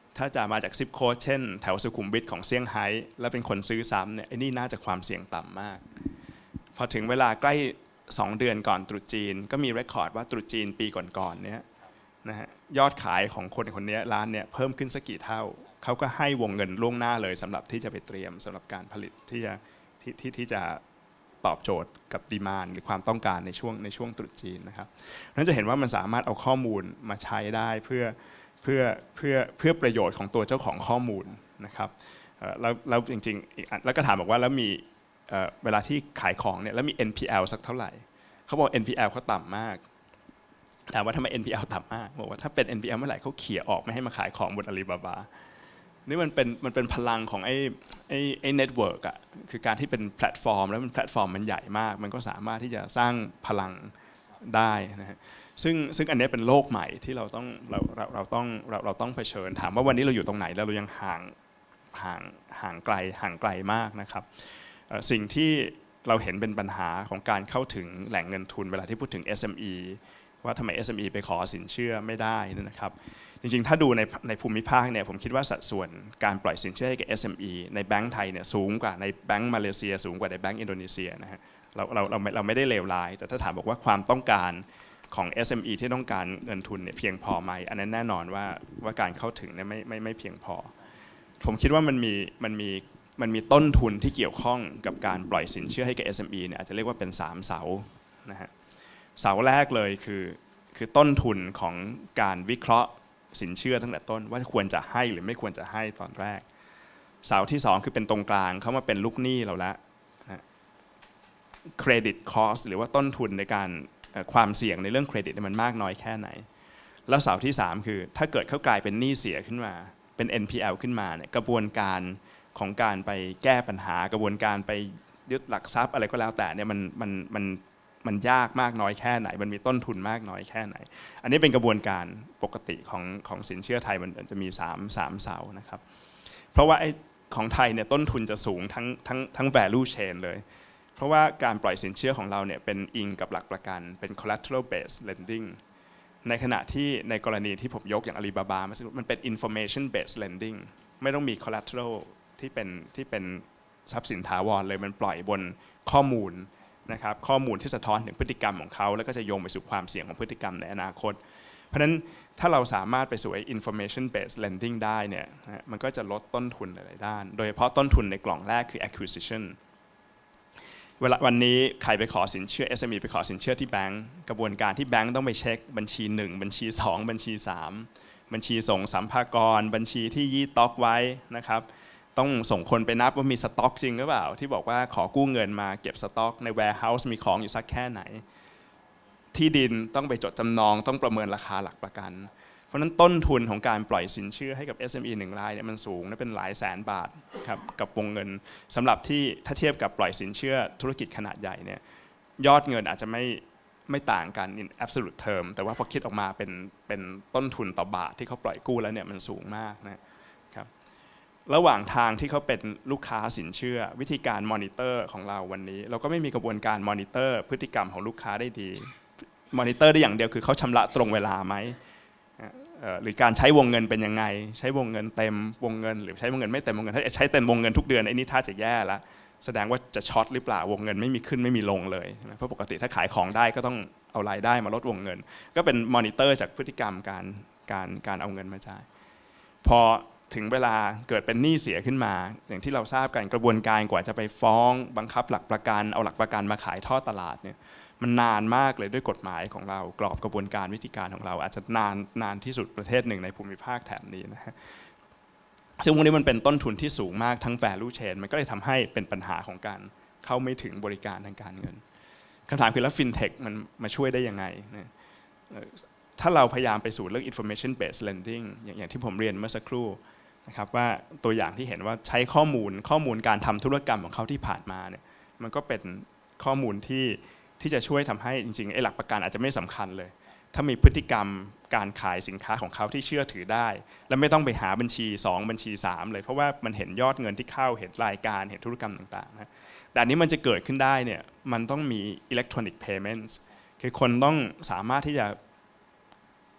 Speaker 3: ถ้าจะมาจากซิปโค้ดเช่นแถวสุขุมวิทของเซี่ยงไฮ้แล้วเป็นคนซื้อซ้ำเนี่ยไอ้นี่น่าจะความเสี่ยงต่ำมากพอถึงเวลาใกล้สองเดือนก่อนตรุษจีนก็มีเรคคอร์ดว่าตรุษจีนปีก่อนๆเนี่ยนะฮะยอดขายของคนคนนี้ร้านเนี่ยเพิ่มขึ้นสักกี่เท่าเขาก็ให้วงเงินล่วงหน้าเลยสำหรับที่จะไปเตรียมสำหรับการผลิตที่จะที่ที่ที่จะตอบโจทย์กับดีมานด์หรือความต้องการในช่วงในช่วงตรุษจีนนะครับนั้นจะเห็นว่ามันสามารถเอาข้อมูลมาใช้ได้เพื่อเพื่อเพื่อเพื่อประโยชน์ของตัวเจ้าของข้อมูลนะครับแล้วแล้วจริงๆอีกอันแล้วก็ถามบอกว่าแล้วมีเวลาที่ขายของเนี่ยแล้วมี เอ็น พี แอล สักเท่าไหร่เขาบอก เอ็น พี แอล เขาต่ำมากถามว่าทำไม เอ็น พี แอล ต่ำมากบอกว่าถ้าเป็น เอ็น พี แอล เมื่อไหร่เขาเขี่ยออกไม่ให้มาขายของบนอาลีบาบานี่มันเป็นมันเป็นพลังของไอ้ไอ้ไอ้เน็ตเวิร์กอ่ะคือการที่เป็นแพลตฟอร์มแล้วมันแพลตฟอร์มมันใหญ่มากมันก็สามารถที่จะสร้างพลังได้นะฮะซึ่งซึ่งอันนี้เป็นโลกใหม่ที่เราต้องเราเราเราต้องเราเราต้องเผชิญถามว่าวันนี้เราอยู่ตรงไหนแล้วเรายังห่างห่างห่างไกลห่างไกลมากนะครับสิ่งที่เราเห็นเป็นปัญหาของการเข้าถึงแหล่งเงินทุนเวลาที่พูดถึง เอส เอ็ม อี ว่าทำไม เอส เอ็ม อี ไปขอสินเชื่อไม่ได้นะครับจริงๆถ้าดูในในภูมิภาคเนี่ยผมคิดว่าสัดส่วนการปล่อยสินเชื่อให้กับ เอส เอ็ม อี ในแบงก์ไทยเนี่ยสูงกว่าในแบงก์มาเลเซียสูงกว่าในแบงก์อินโดนีเซียนะฮะเราเราเราเราไม่ได้เลวร้ายแต่ถ้าถามบอกว่าความต้องการของ เอส เอ็ม อี ที่ต้องการเงินทุนเนี่ยเพียงพอไหมอันนั้นแน่นอนว่าว่าการเข้าถึงเนี่ยไม่ไม่ไม่เพียงพอผมคิดว่ามันมีมันมีมันมีต้นทุนที่เกี่ยวข้องกับการปล่อยสินเชื่อให้กับ เอส เอ็ม อี เนี่ยอาจจะเรียกว่าเป็นสามเสานะฮะเสาแรกเลยคือคือต้นทุนของการวิเคราะห์สินเชื่อตั้งแต่ต้นว่าควรจะให้หรือไม่ควรจะให้ตอนแรกเสาที่สองคือเป็นตรงกลางเขามาเป็นลูกหนี้เราแล้วนะเครดิตคอสหรือว่าต้นทุนในการความเสี่ยงในเรื่องเครดิตมันมากน้อยแค่ไหนแล้วเสาที่สามคือถ้าเกิดเขากลายเป็นหนี้เสียขึ้นมาเป็น เอ็น พี แอล ขึ้นมาเนี่ยกระบวนการของการไปแก้ปัญหากระบวนการไปยึดหลักทรัพย์อะไรก็แล้วแต่เนี่ยมันมันมันมันยากมากน้อยแค่ไหนมันมีต้นทุนมากน้อยแค่ไหนอันนี้เป็นกระบวนการปกติของของสินเชื่อไทยมันจะมี3 3เสานะครับเพราะว่าไอ้ของไทยเนี่ยต้นทุนจะสูงทั้งทั้งทั้ง value chain เลยเพราะว่าการปล่อยสินเชื่อของเราเนี่ยเป็นอิงกับหลักประกันเป็น collateral based lending ในขณะที่ในกรณีที่ผมยกอย่างอาลีบาบามันเป็น information based lending ไม่ต้องมี collateral ที่เป็นที่เป็นทรัพย์สินถาวรเลยมันปล่อยบนข้อมูลนะครับข้อมูลที่สะท้อนถึงพฤติกรรมของเขาแล้วก็จะโยงไปสู่ความเสี่ยงของพฤติกรรมในอนาคตเพราะฉะนั้นถ้าเราสามารถไปสู่ information based lending ได้เนี่ยมันก็จะลดต้นทุนหลายด้านโดยเฉพาะต้นทุนในกล่องแรกคือ acquisition เวลาวันนี้ใครไปขอสินเชื่อ เอส เอ็ม อี ไปขอสินเชื่อที่แบงก์กระบวนการที่แบงก์ต้องไปเช็คบัญชีหนึ่งบัญชีสองบัญชีสามบัญชีส่งสัมภากรบัญชีที่ยี่ต็อกไว้นะครับต้องส่งคนไปนับว่ามีสต็อกจริงหรือเปล่าที่บอกว่าขอกู้เงินมาเก็บสต็อกใน warehouse มีของอยู่สักแค่ไหนที่ดินต้องไปจดจำนองต้องประเมินราคาหลักประกันเพราะนั้นต้นทุนของการปล่อยสินเชื่อให้กับ เอส เอ็ม อี หนึ่งรายเนี่ยมันสูงนะเป็นหลายแสนบาทครับกับวงเงินสำหรับที่ถ้าเทียบกับปล่อยสินเชื่อธุรกิจขนาดใหญ่เนี่ยยอดเงินอาจจะไม่ไม่ต่างกัน in absolute term แต่ว่าพอคิดออกมาเป็นเป็นต้นทุนต่อบาทที่เขาปล่อยกู้แล้วเนี่ยมันสูงมากนะครับระหว่างทางที่เขาเป็นลูกค้าสินเชื่อวิธีการมอนิเตอร์ของเราวันนี้เราก็ไม่มีกระบวนการมอนิเตอร์พฤติกรรมของลูกค้าได้ดีมอนิเตอร์ได้อย่างเดียวคือเขาชำระตรงเวลาไหมหรือการใช้วงเงินเป็นยังไงใช้วงเงินเต็มวงเงินหรือใช้วงเงินไม่เต็มวงเงินถ้าใช้เต็มวงเงินทุกเดือนไอ้นี่ท่าจะแย่แล้วแสดงว่าจะช็อตหรือเปล่าวงเงินไม่มีขึ้นไม่มีลงเลยเพราะปกติถ้าขายของได้ก็ต้องเอารายได้มาลดวงเงินก็เป็นมอนิเตอร์จากพฤติกรรมการการการเอาเงินมาจ่ายพอถึงเวลาเกิดเป็นหนี้เสียขึ้นมาอย่างที่เราทราบกันกระบวนการกว่าจะไปฟ้องบังคับหลักประกันเอาหลักประกันมาขายทอดตลาดเนี่ยมันนานมากเลยด้วยกฎหมายของเรากรอบกระบวนการวิธีการของเราอาจจะนานนานที่สุดประเทศหนึ่งในภูมิภาคแถบนี้นะฮะซึ่งพวกนี้มันเป็นต้นทุนที่สูงมากทั้ง value chain มันก็เลยทำให้เป็นปัญหาของการเข้าไม่ถึงบริการทางการเงินคำถามคือแล้ว fintech มันมาช่วยได้ยังไงถ้าเราพยายามไปสู่เรื่อง information based lending อย่างที่ผมเรียนเมื่อสักครู่นะครับว่าตัวอย่างที่เห็นว่าใช้ข้อมูลข้อมูลการทำธุรกรรมของเขาที่ผ่านมาเนี่ยมันก็เป็นข้อมูลที่ที่จะช่วยทำให้จริงๆไอ้หลักประกันอาจจะไม่สำคัญเลยถ้ามีพฤติกรรมการขายสินค้าของเขาที่เชื่อถือได้และไม่ต้องไปหาบัญชีสองบัญชีสามเลยเพราะว่ามันเห็นยอดเงินที่เข้าเห็นรายการเห็นธุรกรรมต่างๆนะแต่อันนี้มันจะเกิดขึ้นได้เนี่ยมันต้องมี electronic payments คือคนต้องสามารถที่จะ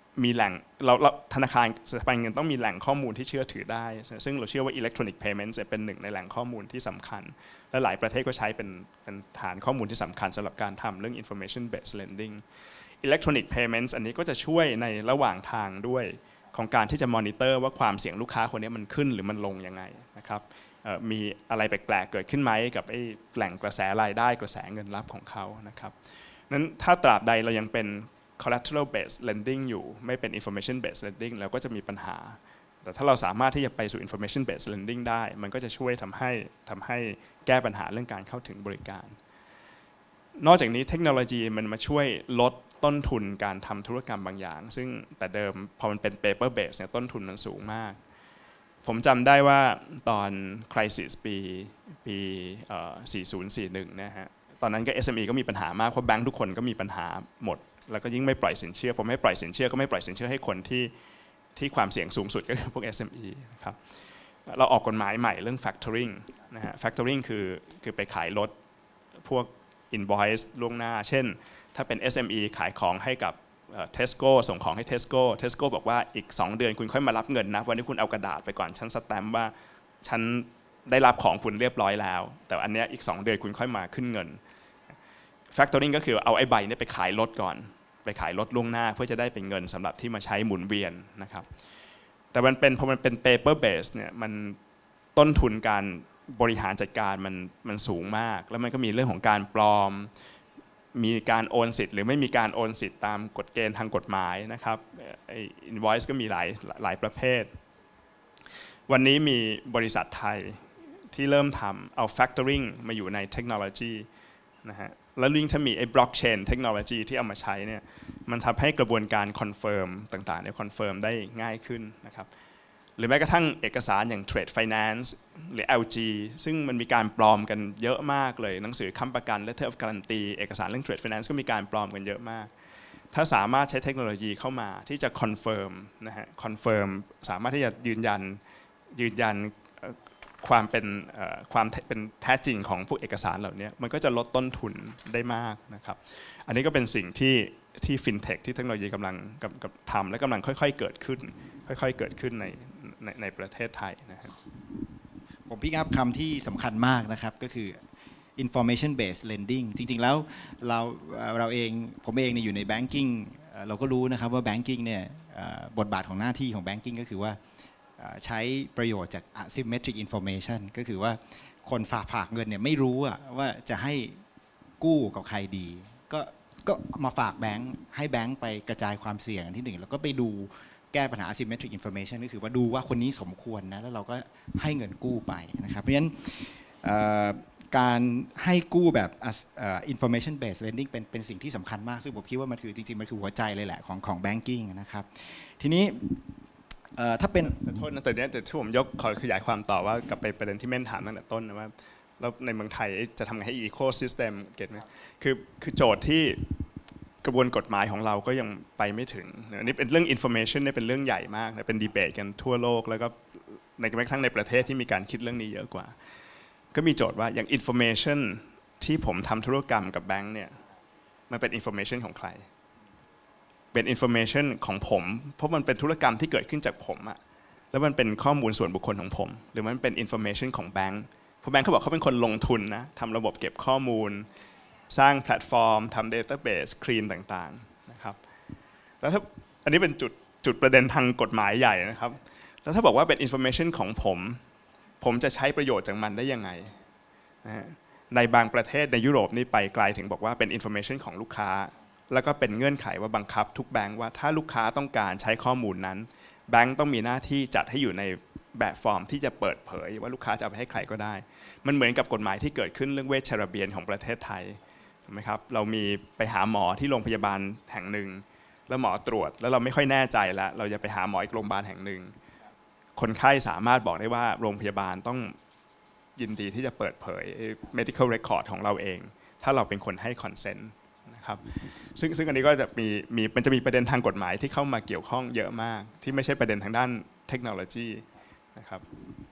Speaker 3: มีแหล่งเราธนาคารสถาบันเงินต้องมีแหล่งข้อมูลที่เชื่อถือได้ซึ่งเราเชื่อว่า electronic payments เป็นหนึ่งในแหล่งข้อมูลที่สำคัญและหลายประเทศก็ใช้เป็นเป็นฐานข้อมูลที่สำคัญสำหรับการทำเรื่อง information based lending electronic payments อันนี้ก็จะช่วยในระหว่างทางด้วยของการที่จะมอนิเตอร์ว่าความเสี่ยงลูกค้าคนนี้มันขึ้นหรือมันลงยังไงนะครับมีอะไรแปลกๆเกิดขึ้นไหมกับไอ้แหล่งกระแสรายได้กระแสเงินรับของเขานะครับนั้นถ้าตราบใดเรายังเป็น collateral based lending อยู่ไม่เป็น information based lending เราก็จะมีปัญหาแต่ถ้าเราสามารถที่จะไปสู่ information based lending ได้มันก็จะช่วยทำให้ทำให้แก้ปัญหาเรื่องการเข้าถึงบริการนอกจากนี้เทคโนโลยีมันมาช่วยลดต้นทุนการทำธุรกรรมบางอย่างซึ่งแต่เดิมพอมันเป็น paper based เนี่ยต้นทุนมันสูงมากผมจำได้ว่าตอน crisis ปีปีสี่ศูนย์สี่หนึ่งนะฮะตอนนั้นก็ เอส เอ็ม อี ก็มีปัญหามากเพราะแบงค์ทุกคนก็มีปัญหาหมดแล้วก็ยิ่งไม่ปล่อยสินเชื่อผมไม่ปล่อยสินเชื่อก็ไม่ปล่อยสินเชื่อให้คนที่ที่ความเสี่ยงสูงสุดก็คือพวก เอส เอ็ม อี นะครับเราออกกฎหมายใหม่เรื่อง factoring นะฮะ factoring คือคือไปขายรถพวก invoice ล่วงหน้าเช่นถ้าเป็น เอส เอ็ม อี ขายของให้กับเทสโก้ส่งของให้เทสโก้เทสโก้บอกว่าอีกสองเดือนคุณค่อยมารับเงินนะวันนี้คุณเอากระดาษไปก่อนฉันสแตมป์ว่าฉันได้รับของคุณเรียบร้อยแล้วแต่อันนี้อีกสองเดือนคุณค่อยมาขึ้นเงิน factoring ก็คือเอาไอ้ใบนี้ไปขายรถก่อนไปขายรถล่วงหน้าเพื่อจะได้เป็นเงินสำหรับที่มาใช้หมุนเวียนนะครับแต่มันเป็นพอมันเป็น paper based เนี่ยมันต้นทุนการบริหารจัดการมันมันสูงมากแล้วมันก็มีเรื่องของการปลอมมีการโอนสิทธิ์หรือไม่มีการโอนสิทธิ์ตามกฎเกณฑ์ทางกฎหมายนะครับไอ้ invoice ก็มีหลายหลายประเภทวันนี้มีบริษัทไทยที่เริ่มทำเอา factoring มาอยู่ในเทคโนโลยีนะฮะแล้วยิ่งถ้ามีไอ้ blockchain เทคโนโลยีที่เอามาใช้เนี่ยมันทำให้กระบวนการ confirm ต่างๆเนี่ย confirm ได้ง่ายขึ้นนะครับหรือแม้กระทั่งเอกสารอย่าง Trade Finance หรือ แอล จี ซึ่งมันมีการปลอมกันเยอะมากเลยหนังสือค้ำประกัน Letter of Guarantee เอกสารเรื่อง Trade Finance ก็มีการปลอมกันเยอะมากถ้าสามารถใช้เทคโนโลยีเข้ามาที่จะ confirm นะฮะ confirm สามารถที่จะยืนยันยืนยันความเป็นความเป็นแท้จริงของพวกเอกสารเหล่านี้มันก็จะลดต้นทุนได้มากนะครับอันนี้ก็เป็นสิ่งที่ที่ FinTech ที่เทคโนโลยีกำลังกับทำและกำลังค่อยๆเกิดขึ้นค่อยๆเกิดขึ้นในในในประเทศไทยนะครับ
Speaker 2: ผมพิกอัพคำที่สำคัญมากนะครับก็คือ information based lending จริงๆแล้วเราเราเองผมเองเนี่ยอยู่ใน banking เราก็รู้นะครับว่า banking เนี่ยบทบาทของหน้าที่ของ banking ก็คือว่าใช้ประโยชน์จาก asymmetric information ก็คือว่าคนฝากฝากเงินเนี่ยไม่รู้ว่าจะให้กู้กับใครดีก็ก็มาฝากแบงค์ให้แบงค์ไปกระจายความเสี่ยงที่หนึ่งแล้วก็ไปดูแก้ปัญหา asymmetric information ก็คือว่าดูว่าคนนี้สมควรนะแล้วเราก็ให้เงินกู้ไปนะครับเพราะฉะนั้นการให้กู้แบบ information based lending เป็นเป็นสิ่งที่สำคัญมากซึ่งผมคิดว่ามันคือจริงๆมันคือหัวใจเลยแหละของของ banking นะครับทีนี้ถ้าเป็น
Speaker 3: โทษนะแต่เนี้ยแต่ที่ผมยกขอขยายความต่อว่ากลับไปประเด็นที่เม่นถามตั้งแต่ต้นนะว่าแล้วในเมืองไทยจะทำไงให้ ecosystem เก็ตไหมคือคือโจทย์ที่กระบวนกฎหมายของเราก็ยังไปไม่ถึงอันนี้เป็นเรื่อง information เนี่ยเป็นเรื่องใหญ่มากเป็นดีเบตกันทั่วโลกแล้วก็ในแม้กระทั่งในประเทศที่มีการคิดเรื่องนี้เยอะกว่าก็มีโจทย์ว่าอย่าง information ที่ผมทำธุรกรรมกับแบงค์เนี่ยมันเป็น information ของใครเป็น information ของผมเพราะมันเป็นธุรกรรมที่เกิดขึ้นจากผมอะแล้วมันเป็นข้อมูลส่วนบุคคลของผมหรือมันเป็น information ของแบงค์เพราะแบงค์เขาบอกเขาเป็นคนลงทุนนะทำระบบเก็บข้อมูลสร้างแพลตฟอร์มทำ database clean ต่างๆนะครับแล้วถ้าอันนี้เป็นจุดจุดประเด็นทางกฎหมายใหญ่นะครับแล้วถ้าบอกว่าเป็น information ของผมผมจะใช้ประโยชน์จากมันได้ยังไงนะในบางประเทศในยุโรปนี่ไปไกลถึงบอกว่าเป็น information ของลูกค้าแล้วก็เป็นเงื่อนไขว่าบังคับทุกแบงก์ว่าถ้าลูกค้าต้องการใช้ข้อมูลนั้นแบงก์ต้องมีหน้าที่จัดให้อยู่ในแบบฟอร์มที่จะเปิดเผยว่าลูกค้าจะเอาไปให้ใครก็ได้มันเหมือนกับกฎหมายที่เกิดขึ้นเรื่องเวชระเบียนของประเทศไทยถูกไหมครับเรามีไปหาหมอที่โรงพยาบาลแห่งหนึ่งแล้วหมอตรวจแล้วเราไม่ค่อยแน่ใจแล้วเราจะไปหาหมออีกโรงพยาบาลแห่งหนึ่งคนไข้สามารถบอกได้ว่าโรงพยาบาลต้องยินดีที่จะเปิดเผย medical record ของเราเองถ้าเราเป็นคนให้ consent นะครับซึ่งซึ่งอันนี้ก็จะมีมีมันจะมีประเด็นทางกฎหมายที่เข้ามาเกี่ยวข้องเยอะมากที่ไม่ใช่ประเด็นทางด้านเทคโนโลยีนะครับ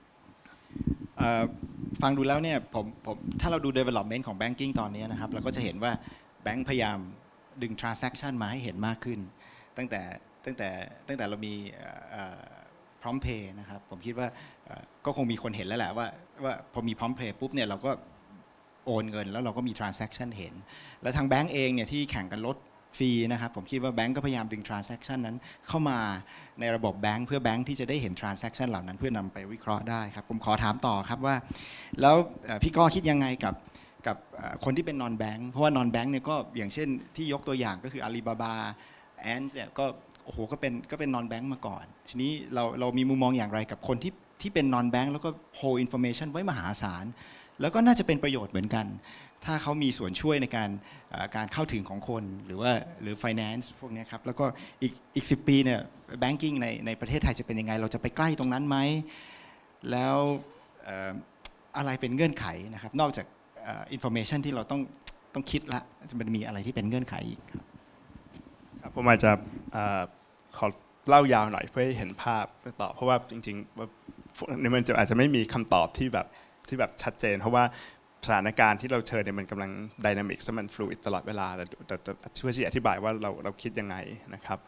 Speaker 2: ฟังดูแล้วเนี่ยผมผมถ้าเราดู development ของ banking ตอนนี้นะครับเราก็จะเห็นว่าแบงค์พยายามดึง transaction มาให้เห็นมากขึ้นตั้งแต่ตั้งแต่ตั้งแต่เรามีพร้อมเพย์นะครับผมคิดว่าก็คงมีคนเห็นแล้วแหละว่าว่าพอมีพร้อมเพย์ปุ๊บเนี่ยเราก็โอนเงินแล้วเราก็มี transaction เห็นแล้วทางแบงก์เองเนี่ยที่แข่งกันลดฟรีนะครับผมคิดว่าแบงก์ก็พยายามดึง transaction นั้นเข้ามาในระบบแบงก์เพื่อแบงก์ที่จะได้เห็น transaction เหล่านั้นเพื่อนำไปวิเคราะห์ได้ครับผมขอถามต่อครับว่าแล้วพี่ก้อคิดยังไงกับกับคนที่เป็น non bank เพราะว่า non bank เนี่ยก็อย่างเช่นที่ยกตัวอย่างก็คือ Alibaba Ant เนี่ยก็โอ้โหก็เป็นก็เป็น non bank มาก่อนทีนี้เราเรามีมุมมองอย่างไรกับคนที่ที่เป็น non bank แล้วก็ hold information ไว้มหาศาลแล้วก็น่าจะเป็นประโยชน์เหมือนกันถ้าเขามีส่วนช่วยในการการเข้าถึงของคนหรือว่าหรือ finance พวกนี้ครับแล้วก็อีกอีกสิบปีเนี่ย banking ในในประเทศไทยจะเป็นยังไงเราจะไปใกล้ตรงนั้นไหมแล้วอะไรเป็นเงื่อนไขนะครับนอกจาก information ที่เราต้องต้องคิดละมันมีอะไรที่เป็นเงื่อนไขอีกครับ
Speaker 3: ผมอาจจะขอเล่ายาวหน่อยเพื่อให้เห็นภาพต่อเพราะว่าจริงๆมันจะอาจจะไม่มีคำตอบที่แบบที่แบบชัดเจนเพราะว่าสถานการณ์ที่เราเจอเนี่ยมันกำลังไดนามิกและมันฟลูอิดตลอดเวลาแต่แต่ช่วยชี้อธิบายว่าเราเราคิดยังไงนะครับ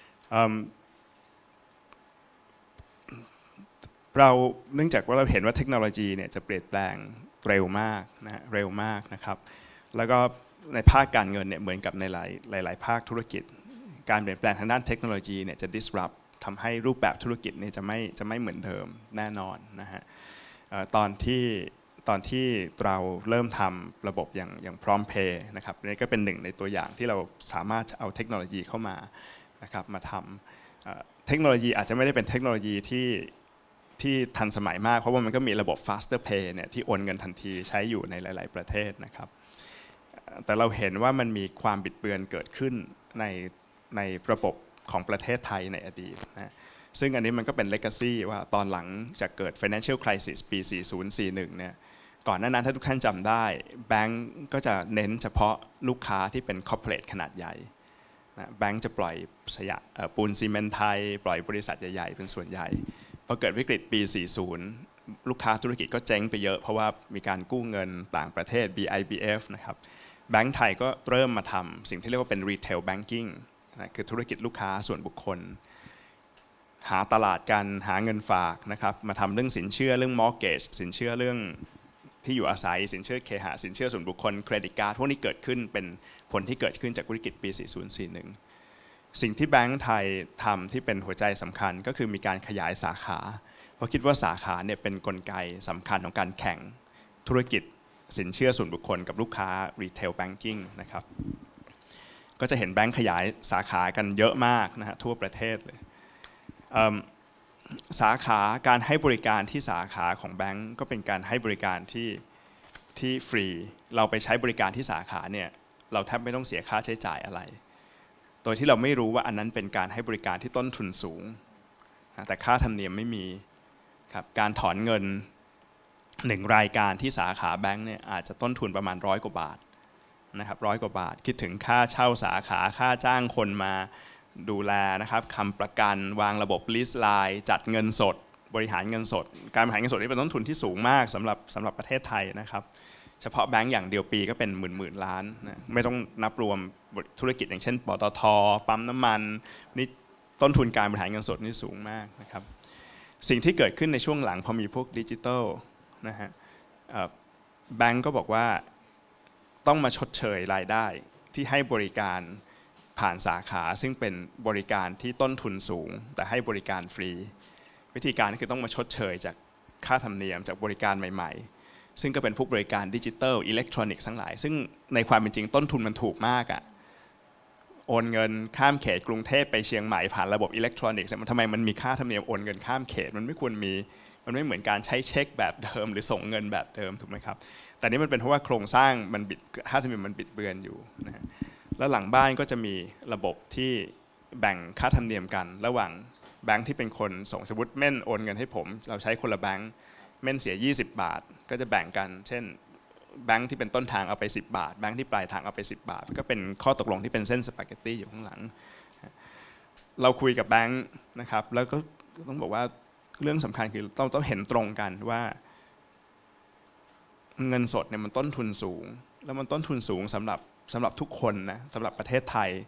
Speaker 3: เราเนื่องจากว่าเราเห็นว่าเทคโนโลยีเนี่ยจะเปลี่ยนแปลงเร็วมากนะเร็วมากนะครับแล้วก็ในภาคการเงินเนี่ยเหมือนกับในหลายหลายภาคธุรกิจการเปลี่ยนแปลงทางด้านเทคโนโลยีเนี่ยจะ disrupt ทำให้รูปแบบธุรกิจเนี่ยจะไม่จะไม่เหมือนเดิมแน่นอนนะฮะตอนที่ตอนที่เราเริ่มทำระบบอย่างอย่างพร้อมเพย์นะครับนี่ก็เป็นหนึ่งในตัวอย่างที่เราสามารถเอาเทคโนโลยีเข้ามานะครับมาทำเทคโนโลยีอาจจะไม่ได้เป็นเทคโนโลยีที่ที่ทันสมัยมากเพราะว่ามันก็มีระบบ faster pay เนี่ยที่โอนเงินทันทีใช้อยู่ในหลายๆประเทศนะครับแต่เราเห็นว่ามันมีความบิดเบือนเกิดขึ้นในในระบบของประเทศไทยในอดีตนะซึ่งอันนี้มันก็เป็น legacy ว่าตอนหลังจากเกิด financial crisis ปี สี่สิบ สี่สิบเอ็ด เนี่ยก่อนหน้านั้นถ้าทุกท่านจำได้แบงก์ก็จะเน้นเฉพาะลูกค้าที่เป็น corporate ขนาดใหญ่นะแบงก์จะปล่อยสยามปูนซีเมนต์ไทยปล่อยบริษัทใหญ่ๆเป็นส่วนใหญ่พอเกิดวิกฤตปี สี่สิบ ลูกค้าธุรกิจก็เจ๊งไปเยอะเพราะว่ามีการกู้เงินต่างประเทศ บี ไอ บี เอฟ นะครับแบงก์ไทยก็เริ่มมาทำสิ่งที่เรียกว่าเป็น retail banking นะคือธุรกิจลูกค้าส่วนบุคคลหาตลาดกันหาเงินฝากนะครับมาทำเรื่องสินเชื่อเรื่อง mortgage สินเชื่อเรื่องที่อยู่อาศัยสินเชื่อเคหะสินเชื่อส่วนบุคคลเครดิตการ์ดพวกนี้เกิดขึ้นเป็นผลที่เกิดขึ้นจากวิกฤตปี สี่สิบ สี่สิบ สิ่งที่แบงก์ไทยทำที่เป็นหัวใจสำคัญก็คือมีการขยายสาขาเพราะคิดว่าสาขาเนี่ยเป็นกลไกสำคัญของการแข่งธุรกิจสินเชื่อส่วนบุคคลกับลูกค้า retail banking นะครับก็จะเห็นแบงก์ขยายสาขากันเยอะมากนะฮะทั่วประเทศเลยสาขาการให้บริการที่สาขาของแบงก์ก็เป็นการให้บริการที่ที่ฟรีเราไปใช้บริการที่สาขาเนี่ยเราแทบไม่ต้องเสียค่าใช้จ่ายอะไรโดยที่เราไม่รู้ว่าอันนั้นเป็นการให้บริการที่ต้นทุนสูงแต่ค่าธรรมเนียมไม่มีครับการถอนเงินหนึ่งรายการที่สาขาแบงก์เนี่ยอาจจะต้นทุนประมาณร้อยกว่าบาทนะครับร้อยกว่าบาทคิดถึงค่าเช่าสาขาค่าจ้างคนมาดูแลนะครับคำประกันวางระบบลิสต์ไลน์จัดเงินสดบริหารเงินสดการบริหารเงินสดนี่เป็นต้นทุนที่สูงมากสำหรับสำหรับประเทศไทยนะครับเฉพาะแบงก์อย่างเดียวปีก็เป็นหมื่นหมื่นล้านนะไม่ต้องนับรวมธุรกิจอย่างเช่นปตท.ปั๊มน้ำมันนี่ต้นทุนการบริหารเงินสดนี่สูงมากนะครับสิ่งที่เกิดขึ้นในช่วงหลังพอมีพวกดิจิทัลนะฮะแบงก์ก็บอกว่าต้องมาชดเชยรายได้ที่ให้บริการผ่านสาขาซึ่งเป็นบริการที่ต้นทุนสูงแต่ให้บริการฟรีวิธีการคือต้องมาชดเชยจากค่าธรรมเนียมจากบริการใหม่ๆซึ่งก็เป็นพวกบริการดิจิทัลอิเล็กทรอนิกส์ทั้งหลายซึ่งในความเป็นจริงต้นทุนมันถูกมากอะโอนเงินข้ามเขตกรุงเทพไปเชียงใหม่ผ่านระบบอิเล็กทรอนิกส์มันทำไมมันมีค่าธรรมเนียมโอนเงินข้ามเขตมันไม่ควรมีมันไม่เหมือนการใช้เช็คแบบเดิมหรือส่งเงินแบบเดิมถูกไหมครับแต่นี่มันเป็นเพราะว่าโครงสร้างมันบิดค่าธรรมเนียมมันบิดเบือนอยู่นะฮะแล้วหลังบ้านก็จะมีระบบที่แบ่งค่าธรรมเนียมกันระหว่างแบงค์ที่เป็นคนส่งสมมติเม่นโอนเงินให้ผมเราใช้คนละแบงค์เม่นเสียยี่สิบบาทก็จะแบ่งกันเช่นแบงค์ที่เป็นต้นทางเอาไปสิบบาทแบงค์ที่ปลายทางเอาไปสิบบาทก็เป็นข้อตกลงที่เป็นเส้นสปาเกตตี้อยู่ข้างหลังเราคุยกับแบงค์นะครับแล้วก็ต้องบอกว่าเรื่องสำคัญคือต้องต้องเห็นตรงกันว่าเงินสดเนี่ยมันต้นทุนสูงแล้วมันต้นทุนสูงสำหรับสำหรับทุกคนนะสำหรับประเทศไทย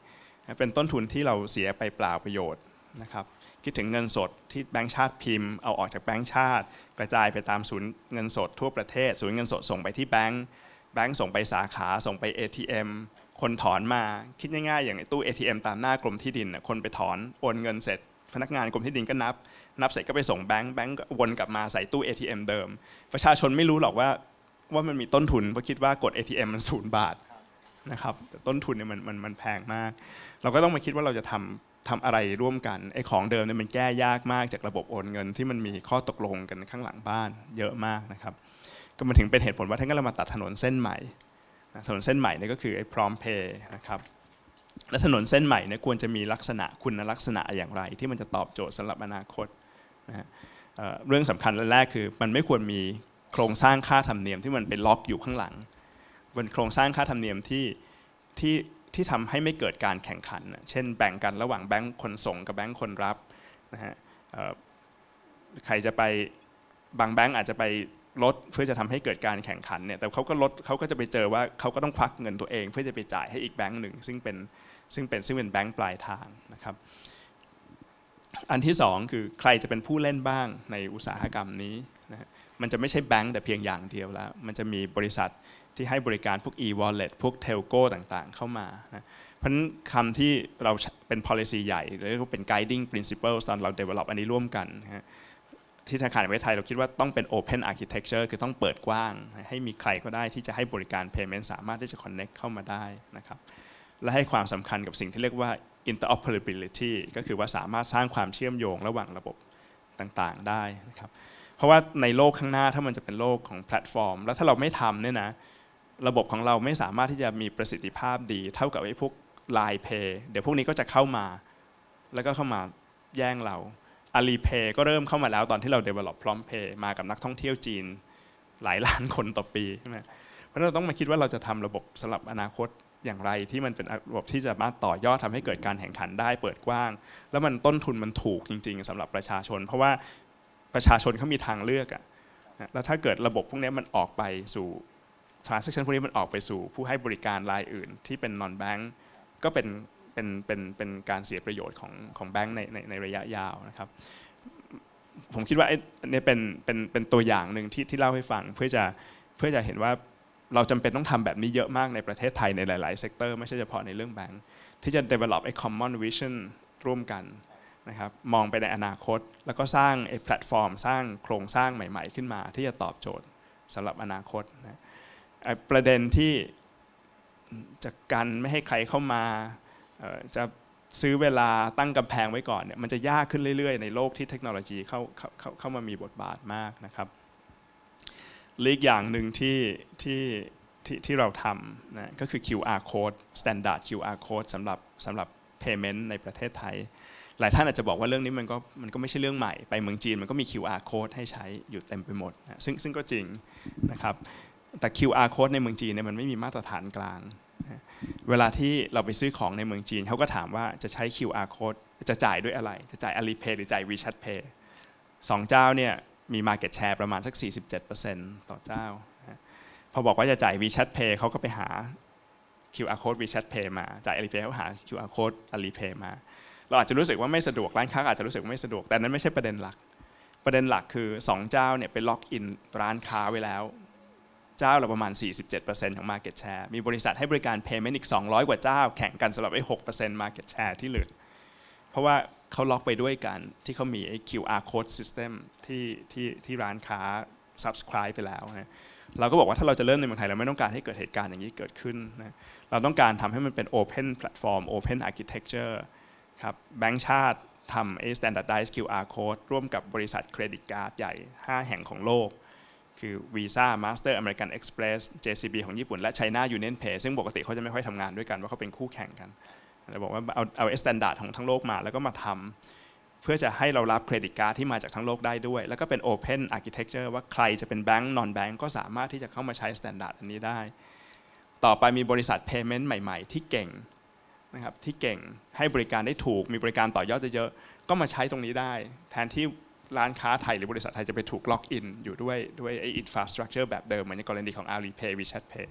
Speaker 3: เป็นต้นทุนที่เราเสียไปเปล่าประโยชน์นะครับคิดถึงเงินสดที่แบงก์ชาติพิมพ์เอาออกจากแบงก์ชาติกระจายไปตามศูนย์เงินสดทั่วประเทศศูนย์เงินสดส่งไปที่แบงก์แบงก์ส่งไปสาขาส่งไป เอ ที เอ็ม คนถอนมาคิดง่ายๆอย่างตู้ เอ ที เอ็ม ตามหน้ากรมที่ดินคนไปถอนโอนเงินเสร็จพนักงานกรมที่ดินก็นับนับเสร็จก็ไปส่งแบงก์แบงก์วนกลับมาใส่ตู้ เอ ที เอ็ม เดิมประชาชนไม่รู้หรอกว่าว่ามันมีต้นทุนเพราะคิดว่ากด เอ ที เอ็ม มันศูนย์บาทนะครับแต่ต้นทุนเนี่ยมันมันมันแพงมากเราก็ต้องมาคิดว่าเราจะทำทำอะไรร่วมกันไอ้ของเดิมเนี่ยมันแก้ยากมากจากระบบโอนเงินที่มันมีข้อตกลงกันข้างหลังบ้านเยอะมากนะครับก็มาถึงเป็นเหตุผลว่าถ้างั้นเรามาตัดถนนเส้นใหม่ถนนเส้นใหม่เนี่ยก็คือไอ้พร้อมเพย์นะครับและถนนเส้นใหม่เนี่ยควรจะมีลักษณะคุณลักษณะอย่างไรที่มันจะตอบโจทย์สำหรับอนาคตนะฮะเรื่องสำคัญแรกคือมันไม่ควรมีโครงสร้างค่าธรรมเนียมที่มันเป็นล็อกอยู่ข้างหลังบนโครงสร้างค่าธรรมเนียมที่ที่ที่ทำให้ไม่เกิดการแข่งขันเช่นแบ่งกันระหว่างแบงค์คนส่งกับแบงค์คนรับนะฮะใครจะไปบางแบงค์อาจจะไปลดเพื่อจะทำให้เกิดการแข่งขันเนี่ยแต่เขาก็ลดเขาก็จะไปเจอว่าเขาก็ต้องควักเงินตัวเองเพื่อจะไปจ่ายให้อีกแบงค์หนึ่งซึ่งเป็นซึ่งเป็นซึ่งเป็นแบงค์ปลายทางนะครับอันที่สองคือใครจะเป็นผู้เล่นบ้างในอุตสาหกรรมนี้นะมันจะไม่ใช่แบงค์แต่เพียงอย่างเดียวแล้วมันจะมีบริษัทที่ให้บริการพวก e-wallet พวก telco ต่างๆเข้ามานะเพราะฉะนั้นคำที่เราเป็น policy ใหญ่หรือเป็น guiding principle ตอนเรา develop อันนี้ร่วมกันนะที่ธนาคารแห่งประเทศไทยเราคิดว่าต้องเป็น open architecture คือต้องเปิดกว้างให้มีใครก็ได้ที่จะให้บริการ payment สามารถที่จะ connect เข้ามาได้นะครับและให้ความสำคัญกับสิ่งที่เรียกว่า interoperability ก็คือว่าสามารถสร้างความเชื่อมโยงระหว่างระบบต่างๆได้นะครับเพราะว่าในโลกข้างหน้าถ้ามันจะเป็นโลกของแพลตฟอร์มแล้วถ้าเราไม่ทำเนี่ยนะระบบของเราไม่สามารถที่จะมีประสิทธิภาพดีเท่ากับไอ้พวก ไลน์ Pay เดี๋ยวพวกนี้ก็จะเข้ามาแล้วก็เข้ามาแย่งเรา Alipay ก็เริ่มเข้ามาแล้วตอนที่เรา develop พร้อม Pay มากับนักท่องเที่ยวจีนหลายล้านคนต่อปีใช่ไหมเพราะฉะนั้นเราต้องมาคิดว่าเราจะทำระบบสำหรับอนาคตอย่างไรที่มันเป็นระบบที่จะสามารถต่อยอดทำให้เกิดการแข่งขันได้เปิดกว้างแล้วมันต้นทุนมันถูกจริงๆสำหรับประชาชนเพราะว่าประชาชนเขามีทางเลือกอะแล้วถ้าเกิดระบบพวกนี้มันออกไปสู่ transaction พวกนี้มันออกไปสู่ผู้ให้บริการรายอื่นที่เป็น non bank ก็เป็นเป็นเป็นเป็นการเสียประโยชน์ของของแบงก์ในในในระยะยาวนะครับผมคิดว่าอันนี้เป็นเป็นเป็นตัวอย่างหนึ่งที่ที่เล่าให้ฟังเพื่อจะเพื่อจะเห็นว่าเราจำเป็นต้องทำแบบนี้เยอะมากในประเทศไทยในหลายๆเซกเตอร์ไม่ใช่เฉพาะในเรื่องแบงก์ที่จะ develop ไอ้ common vision ร่วมกันนะครับมองไปในอนาคตแล้วก็สร้างไอ้แพลตฟอร์มสร้างโครงสร้างใหม่ๆขึ้นมาที่จะตอบโจทย์สำหรับอนาคตนะประเด็นที่จะกันไม่ให้ใครเข้ามาจะซื้อเวลาตั้งกำแพงไว้ก่อนเนี่ยมันจะยากขึ้นเรื่อยๆในโลกที่เทคโนโลยีเข้าเข้าเข้ามามีบทบาทมากนะครับอีกอย่างหนึ่งที่ที่ที่ที่เราทำนะก็คือ คิว อาร์ code standard คิว อาร์ code สำหรับสำหรับ payment ในประเทศไทยหลายท่านอาจจะบอกว่าเรื่องนี้มันก็มันก็ไม่ใช่เรื่องใหม่ไปเมืองจีนมันก็มี คิว อาร์ code ให้ใช้อยู่เต็มไปหมดนะซึ่งซึ่งก็จริงนะครับแต่ คิว อาร์ code ในเมืองจีนเนี่ยมันไม่มีมาตรฐานกลางเวลาที่เราไปซื้อของในเมืองจีนเขาก็ถามว่าจะใช้ คิว อาร์ code จะจ่ายด้วยอะไรจะจ่าย Alipay หรือจ่าย WeChat Pay สองเจ้าเนี่ยมี market share ประมาณสัก สี่สิบเจ็ดเปอร์เซ็นต์ ต่อเจ้าพอบอกว่าจะจ่าย WeChat Pay เขาก็ไปหา คิว อาร์ code WeChat Pay มาจ่าย Alipay เขาหา คิว อาร์ code Alipay มาเราอาจจะรู้สึกว่าไม่สะดวกร้านค้าอาจจะรู้สึกว่าไม่สะดวกแต่นั้นไม่ใช่ประเด็นหลักประเด็นหลักคือสองเจ้าเนี่ยไปล็อกอินร้านค้าไว้แล้วเจ้าเราประมาณ สี่สิบเจ็ดเปอร์เซ็นต์ ของ market share มีบริษัทให้บริการ payment อีกสองร้อยกว่าเจ้าแข่งกันสำหรับไอ้ หกเปอร์เซ็นต์ market share ที่เหลือเพราะว่าเขาล็อกไปด้วยกันที่เขามีไอ้ คิว อาร์ code system ที่ที่ที่ร้านค้า subscribe ไปแล้วนะเราก็บอกว่าถ้าเราจะเริ่มในเมืองไทยเราไม่ต้องการให้เกิดเหตุการณ์อย่างนี้เกิดขึ้นนะเราต้องการทำให้มันเป็น open platform open architecture ครับแบงก์ชาติทำไอ้ standardized คิว อาร์ code ร่วมกับบริษัทเครดิตการ์ดใหญ่ห้าแห่งของโลกคือ Visa Master American Express เจ ซี บี ของญี่ปุ่นและ China Union Pay ซึ่งปกติเขาจะไม่ค่อยทำงานด้วยกันว่าเขาเป็นคู่แข่งกันเราบอกว่าเอาเอา standard ของทั้งโลกมาแล้วก็มาทำเพื่อจะให้เรารับเครดิตการ์ดที่มาจากทั้งโลกได้ด้วยแล้วก็เป็น Open Architecture ว่าใครจะเป็นแบงก์ non bank ก็สามารถที่จะเข้ามาใช้ standard อันนี้ได้ต่อไปมีบริษัท payment ใหม่ๆที่เก่งนะครับที่เก่งให้บริการได้ถูกมีบริการต่อยอดเยอะๆก็มาใช้ตรงนี้ได้แทนที่ร้านค้าไทยหรือบริษัทไทยจะไปถูกล็อกอินอยู่ด้วยด้วยไอ้ infrastructure แบบเดิมเหมือนในกรณีของ Alipay WeChat Pay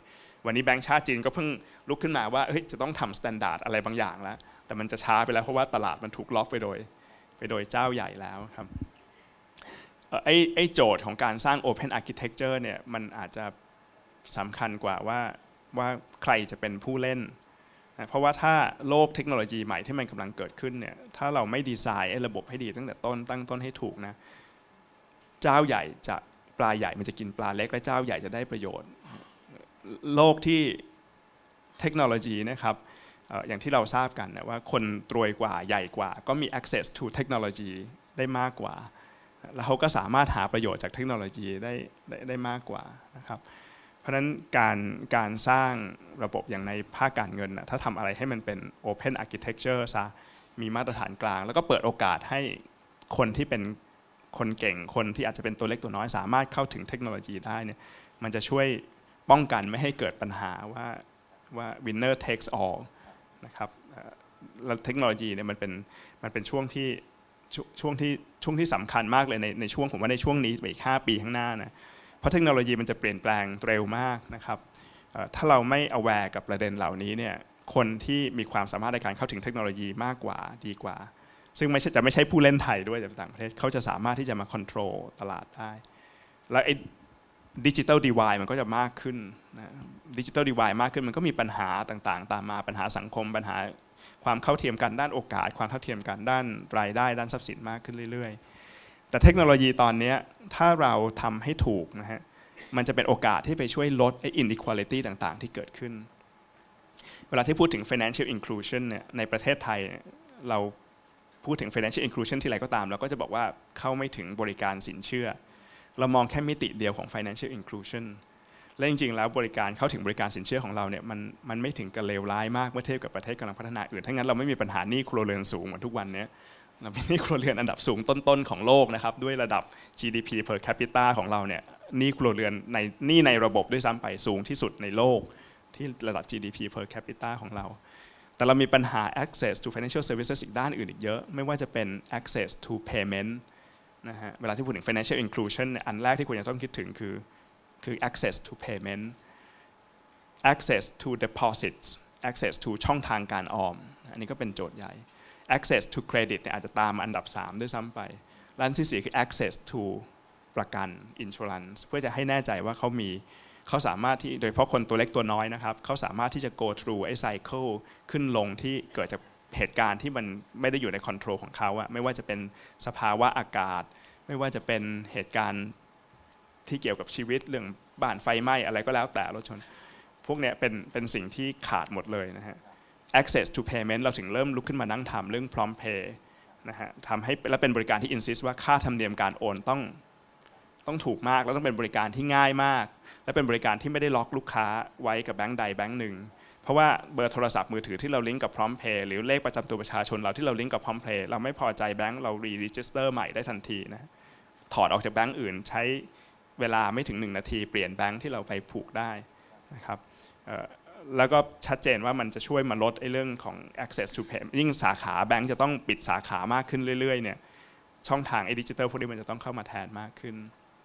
Speaker 3: วันนี้แบงก์ชาติจีนก็เพิ่งลุกขึ้นมาว่าเฮ้ยจะต้องทำมาตรฐานอะไรบางอย่างแล้วแต่มันจะช้าไปแล้วเพราะว่าตลาดมันถูกล็อกไปโดยไปโดยเจ้าใหญ่แล้วครับไอ้ไอ้โจทย์ของการสร้าง Open Architecture เนี่ยมันอาจจะสำคัญกว่าว่าว่าใครจะเป็นผู้เล่นนะเพราะว่าถ้าโลกเทคโนโลยีใหม่ที่มันกำลังเกิดขึ้นเนี่ยถ้าเราไม่ดีไซน์ไอ้ระบบให้ดีตั้งแต่ต้นตั้งต้นให้ถูกนะเจ้าใหญ่จะปลาใหญ่มันจะกินปลาเล็กและเจ้าใหญ่จะได้ประโยชน์โลกที่เทคโนโลยีนะครับอย่างที่เราทราบกันนะว่าคนรวยกว่าใหญ่กว่าก็มี access to technology ได้มากกว่าแล้วเขาก็สามารถหาประโยชน์จากเทคโนโลยีได้ได้ได้มากกว่านะครับเพราะฉะนั้นการการสร้างระบบอย่างในภาคการเงินนะถ้าทำอะไรให้มันเป็น Open Architecture ซะมีมาตรฐานกลางแล้วก็เปิดโอกาสให้คนที่เป็นคนเก่งคนที่อาจจะเป็นตัวเล็กตัวน้อยสามารถเข้าถึงเทคโนโลยีได้เนี่ยมันจะช่วยป้องกันไม่ให้เกิดปัญหาว่าว่า winner takes all นะครับแล้วเทคโนโลยีเนี่ยมันเป็นมันเป็นช่วงที่ช่วงที่ช่วงที่สำคัญมากเลยในในช่วงผมว่าในช่วงนี้อีกห้าปีข้างหน้านะเพราะเทคโนโลยีมันจะเปลี่ยนแปลงเร็วมากนะครับถ้าเราไม่ aware กับประเด็นเหล่านี้เนี่ยคนที่มีความสามารถในการเข้าถึงเทคโนโลยีมากกว่าดีกว่าซึ่งไม่ใช่จะไม่ใช่ผู้เล่นไทยด้วยจากต่างประเทศเขาจะสามารถที่จะมา control ตลาดได้แล้วไอ้ดิจิตอลดีไวด์มันก็จะมากขึ้นนะดิจิตอลดีไวด์มากขึ้นมันก็มีปัญหาต่างๆตามมาปัญหาสังคมปัญหาความเท่าเทียมกันด้านโอกาสความเท่าเทียมกันด้านรายได้ด้านทรัพย์สินมากขึ้นเรื่อยๆแต่เทคโนโลยีตอนนี้ถ้าเราทำให้ถูกนะฮะมันจะเป็นโอกาสที่ไปช่วยลดไอ้ inequality ต่างๆที่เกิดขึ้นเวลาที่พูดถึง financial inclusion เนี่ยในประเทศไทยเราพูดถึง financial inclusion ที่ไรก็ตามเราก็จะบอกว่าเข้าไม่ถึงบริการสินเชื่อเรามองแค่มิติเดียวของ financial inclusion และจริงๆแล้วบริการเข้าถึงบริการสินเชื่อของเราเนี่ยมันมันไม่ถึงกับเลวร้ายมากเมื่อเทียบกับประเทศกำลังพัฒนาอื่นถ้างั้นเราไม่มีปัญหาหนี้ครัวเรือนสูงเหมือนทุกวันนี้เราเป็นหนี้ครัวเรือนอันดับสูงต้นๆของโลกนะครับด้วยระดับ จี ดี พี per capita ของเราเนี่ยหนี้ครัวเรือนในหนี้ในระบบด้วยซ้ำไปสูงที่สุดในโลกที่ระดับ จี ดี พี per capita ของเราแต่เรามีปัญหา access to financial services อีกด้านอื่นอีกเยอะไม่ว่าจะเป็น access to payment นะฮะเวลาที่พูดถึง financial inclusion อันแรกที่ควรจะต้องคิดถึงคือคือ access to payment access to deposits access to ช่องทางการออมอันนี้ก็เป็นโจทย์ใหญ่ access to credit เนี่ยอาจจะตามอันดับสามด้วยซ้ำไปและอันที่สี่คือ access to ประกัน insurance เพื่อจะให้แน่ใจว่าเขามีเขาสามารถที่โดยเฉพาะคนตัวเล็กตัวน้อยนะครับเขาสามารถที่จะ go through ไอ้ cycle ขึ้นลงที่เกิดจากเหตุการณ์ที่มันไม่ได้อยู่ใน control ของเขาอะไม่ว่าจะเป็นสภาวะอากาศไม่ว่าจะเป็นเหตุการณ์ที่เกี่ยวกับชีวิตเรื่องบ้านไฟไหม้อะไรก็แล้วแต่รถชนพวกนี้เป็นเป็นสิ่งที่ขาดหมดเลยนะฮะ access to payment เราถึงเริ่มลุกขึ้นมานั่งทำเรื่อง prompt pay นะฮะทำให้และเป็นบริการที่ insist ว่าค่าธรรมเนียมการโอนต้องต้องถูกมากแล้วต้องเป็นบริการที่ง่ายมากและเป็นบริการที่ไม่ได้ล็อกลูกค้าไว้กับแบงก์ใดแบงก์หนึ่งเพราะว่าเบอร์โทรศัพท์มือถือที่เราลิงก์กับ prompt pay หรือเลขประจำตัวประชาชนเราที่เราลิงก์กับ prompt pay เราไม่พอใจแบงก์เรา re-register ใหม่ได้ทันทีนะถอดออกจากแบงก์อื่นใช้เวลาไม่ถึงหนึ่งนาทีเปลี่ยนแบงก์ที่เราไปผูกได้นะครับแล้วก็ชัดเจนว่ามันจะช่วยมาลดไอ้เรื่องของ access to payment ยิ่งสาขาแบงก์จะต้องปิดสาขามากขึ้นเรื่อยๆเนี่ยช่องทางไอ้ดิจิทัลพวกนี้มันจะต้องเข้ามาแทนมากขึ้น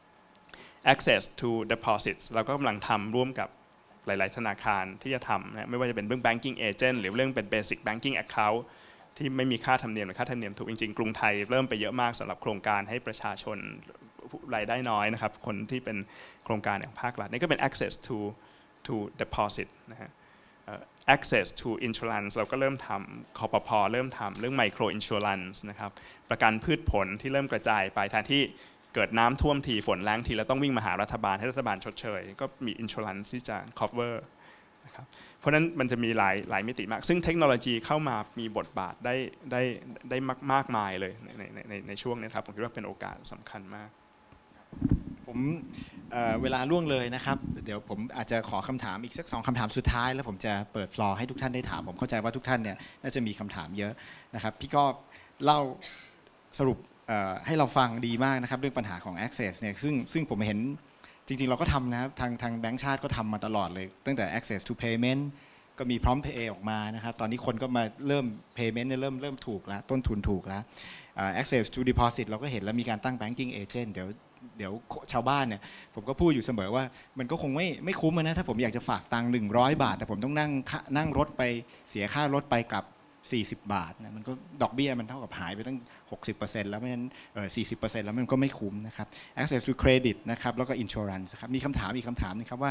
Speaker 3: access to deposits เราก็กำลังทำร่วมกับหลายๆธนาคารที่จะทำนะไม่ว่าจะเป็นเรื่อง banking agent หรือเรื่องเป็น basic banking account ที่ไม่มีค่าธรรมเนียมหรือค่าธรรมเนียมถูกจริงๆกรุงไทยเริ่มไปเยอะมากสำหรับโครงการให้ประชาชนรายได้น้อยนะครับคนที่เป็นโครงการอย่างภาครัฐนี่ก็เป็น access to to deposit นะฮะ access to insurance เราก็เริ่มทำคปภ.เริ่มทำเรื่อง micro insurance นะครับประกันพืชผลที่เริ่มกระจายไปแทนที่เกิดน้ำท่วมทีฝนแรงทีแล้วต้องวิ่งมาหารัฐบาลให้รัฐบาลชดเชยก็มี insurance ที่จะ cover นะครับเพราะนั้นมันจะมีหลายหลายมิติมากซึ่งเทคโนโลยีเข้ามามีบทบาทได้ได้ได้มากมากมายเลยในในในในช่วงนี้ครับผมคิดว่าเป็นโอกาสสำคัญมาก
Speaker 2: ผมเอ่อเวลาล่วงเลยนะครับเดี๋ยวผมอาจจะขอคำถามอีกสักสองคำถามสุดท้ายแล้วผมจะเปิดฟลอร์ให้ทุกท่านได้ถามผมเข้าใจว่าทุกท่านเนี่ยน่าจะมีคำถามเยอะนะครับพี่ก็เล่าสรุปให้เราฟังดีมากนะครับเรื่องปัญหาของ access เนี่ยซึ่งซึ่งผมเห็นจริงๆเราก็ทำนะครับทางทางแบงก์ชาติก็ทำมาตลอดเลยตั้งแต่ access to payment ก็มี prompt pay ออกมานะครับตอนนี้คนก็มาเริ่ม payment เนี่ยเริ่มเริ่มถูกแล้วต้นทุนถูกแล้ว access to deposit เราก็เห็นแล้วมีการตั้ง banking agent เดี๋ยวเดี๋ยวชาวบ้านเนี่ยผมก็พูดอยู่เสมอว่ามันก็คงไม่ไม่คุ้มนะถ้าผมอยากจะฝากตังค์หนึ่งร้อยบาทแต่ผมต้องนั่งนั่งรถไปเสียค่ารถไปกับสี่สิบบาทนะมันก็ดอกเบี้ยมันเท่ากับหายไปตั้ง หกสิบเปอร์เซ็นต์ แล้วเพราะฉะนั้นเอ่อ สี่สิบเปอร์เซ็นต์ แล้วมันก็ไม่คุ้มนะครับ access to credit นะครับแล้วก็ insurance ครับมีคำถามอีกคำถามนึงครับว่า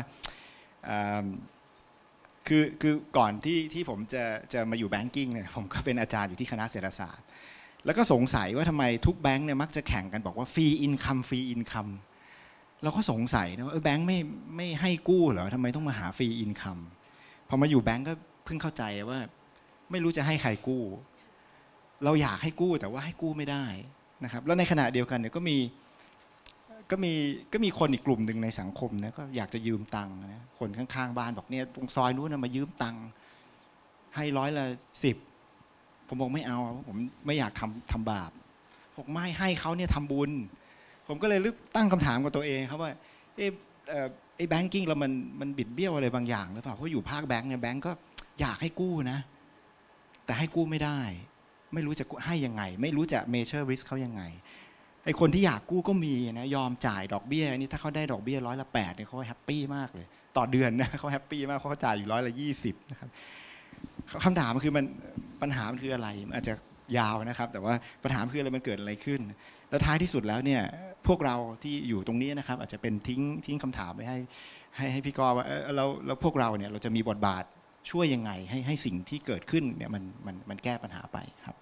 Speaker 2: คือคือก่อนที่ที่ผมจะจะมาอยู่ banking เนี่ยผมก็เป็นอาจารย์อยู่ที่คณะเศรษฐศาสตร์แล้วก็สงสัยว่าทำไมทุกแบงค์เนี่ยมักจะแข่งกันบอกว่า free income free income เราก็สงสัยนะว่าเออแบงค์ไม่ไม่ให้กู้เหรอทำไมต้องมาหา free income พอมาอยู่แบงค์ก็เพิ่งเข้าใจว่าไม่รู้จะให้ใครกู้เราอยากให้กู้แต่ว่าให้กู้ไม่ได้นะครับแล้วในขณะเดียวกันเนี่ยก็มีก็มีก็มีคนอีกกลุ่มหนึ่งในสังคมนะก็อยากจะยืมตังค์นะคนข้างๆบ้านบอกเนี่ยตรงซอยนู้นนะมายืมตังค์ให้ร้อยละสิบผมบอกไม่เอาผมไม่อยากทำทำบาปบอกไม่ให้เขาเนี่ยทำบุญผมก็เลยลึกตั้งคำถามกับตัวเองครับว่าเออไอ้แบงกิ้งเรามันมันบิดเบี้ยวอะไรบางอย่างหรือเปล่าเพราะอยู่ภาคแบงก์เนี่ยแบงก์ก็อยากให้กู้นะแต่ให้กู้ไม่ได้ไม่รู้จะให้ยังไงไม่รู้จะ measure risk เขายังไงไอ้คนที่อยากกู้ก็มีนะยอมจ่ายดอกเบี้ยนี่ถ้าเขาได้ดอกเบี้ยร้อยละแปดเนี่ยเขาแฮปปี้มากเลยต่อเดือนนะเขาแฮปปี้มากเขาจ่ายอยู่ร้อยละยี่สิบนะครับคำถามคือมันปัญหามันคืออะไรมันอาจจะยาวนะครับแต่ว่าปัญหาคืออะไรมันเกิดอะไรขึ้นแล้วท้ายที่สุดแล้วเนี่ยพวกเราที่อยู่ตรงนี้นะครับอาจจะเป็นทิ้งทิ้งคำถามไปให้ให้ให้พี่กอว่าเราแล้วพวกเราเนี่ยเราจะมีบทบาทช่วยยังไงให้ให้สิ่งที่เกิดขึ้นเนี่ยมันมันมันแก้ปัญหาไปครับ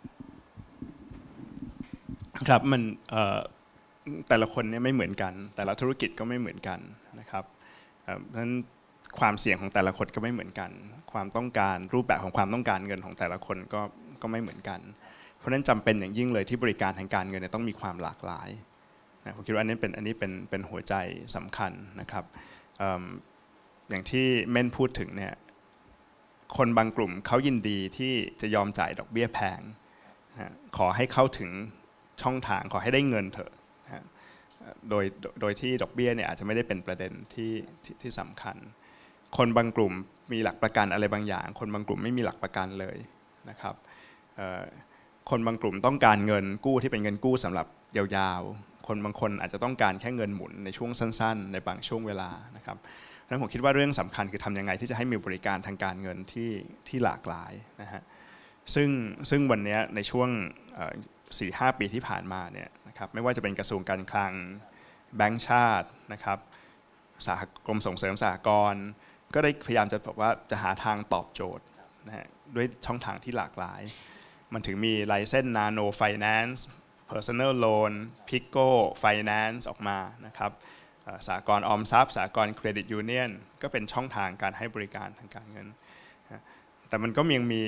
Speaker 3: ครับมันแต่ละคนเนี่ยไม่เหมือนกันแต่ละธุรกิจก็ไม่เหมือนกันนะครับเพราะฉะนั้นความเสี่ยงของแต่ละคนก็ไม่เหมือนกันความต้องการรูปแบบของความต้องการเงินของแต่ละคนก็ก็ไม่เหมือนกันเพราะฉะนั้นจำเป็นอย่างยิ่งเลยที่บริการทางการเงินเนี่ยต้องมีความหลากหลายนะผมคิดว่าอันนี้เป็นอันนี้เป็นเป็นหัวใจสำคัญนะครับอย่างที่เม่นพูดถึงเนี่ยคนบางกลุ่มเขายินดีที่จะยอมจ่ายดอกเบี้ยแพงนะขอให้เข้าถึงช่องทางขอให้ได้เงินเถอะนะโดยโดยที่ดอกเบี้ยเนี่ยอาจจะไม่ได้เป็นประเด็นที่ที่ที่สำคัญคนบางกลุ่มมีหลักประกันอะไรบางอย่างคนบางกลุ่มไม่มีหลักประกันเลยนะครับคนบางกลุ่มต้องการเงินกู้ที่เป็นเงินกู้สำหรับยาวๆคนบางคนอาจจะต้องการแค่เงินหมุนในช่วงสั้นๆในบางช่วงเวลานะครับเพราะฉะนั้นผมคิดว่าเรื่องสำคัญคือทำยังไงที่จะให้มีบริการทางการเงินที่ที่หลากหลายนะฮะซึ่งซึ่งวันนี้ในช่วง สี่ห้า ปีที่ผ่านมาเนี่ยนะครับไม่ว่าจะเป็นกระทรวงการคลังแบงก์ชาตินะครับสหกรมส่งเสริมสหกรณ์ก็ได้พยายามจะบอกว่าจะหาทางตอบโจทย์นะฮะด้วยช่องทางที่หลากหลายมันถึงมีไลเซนส์ Nano Finance Personal Loan Pico Finance ออกมานะครับสหกรณ์ออมทรัพย์สหกรณ์เครดิตยูเนียนก็เป็นช่องทางการให้บริการทางการเงินแต่มันก็ยังมี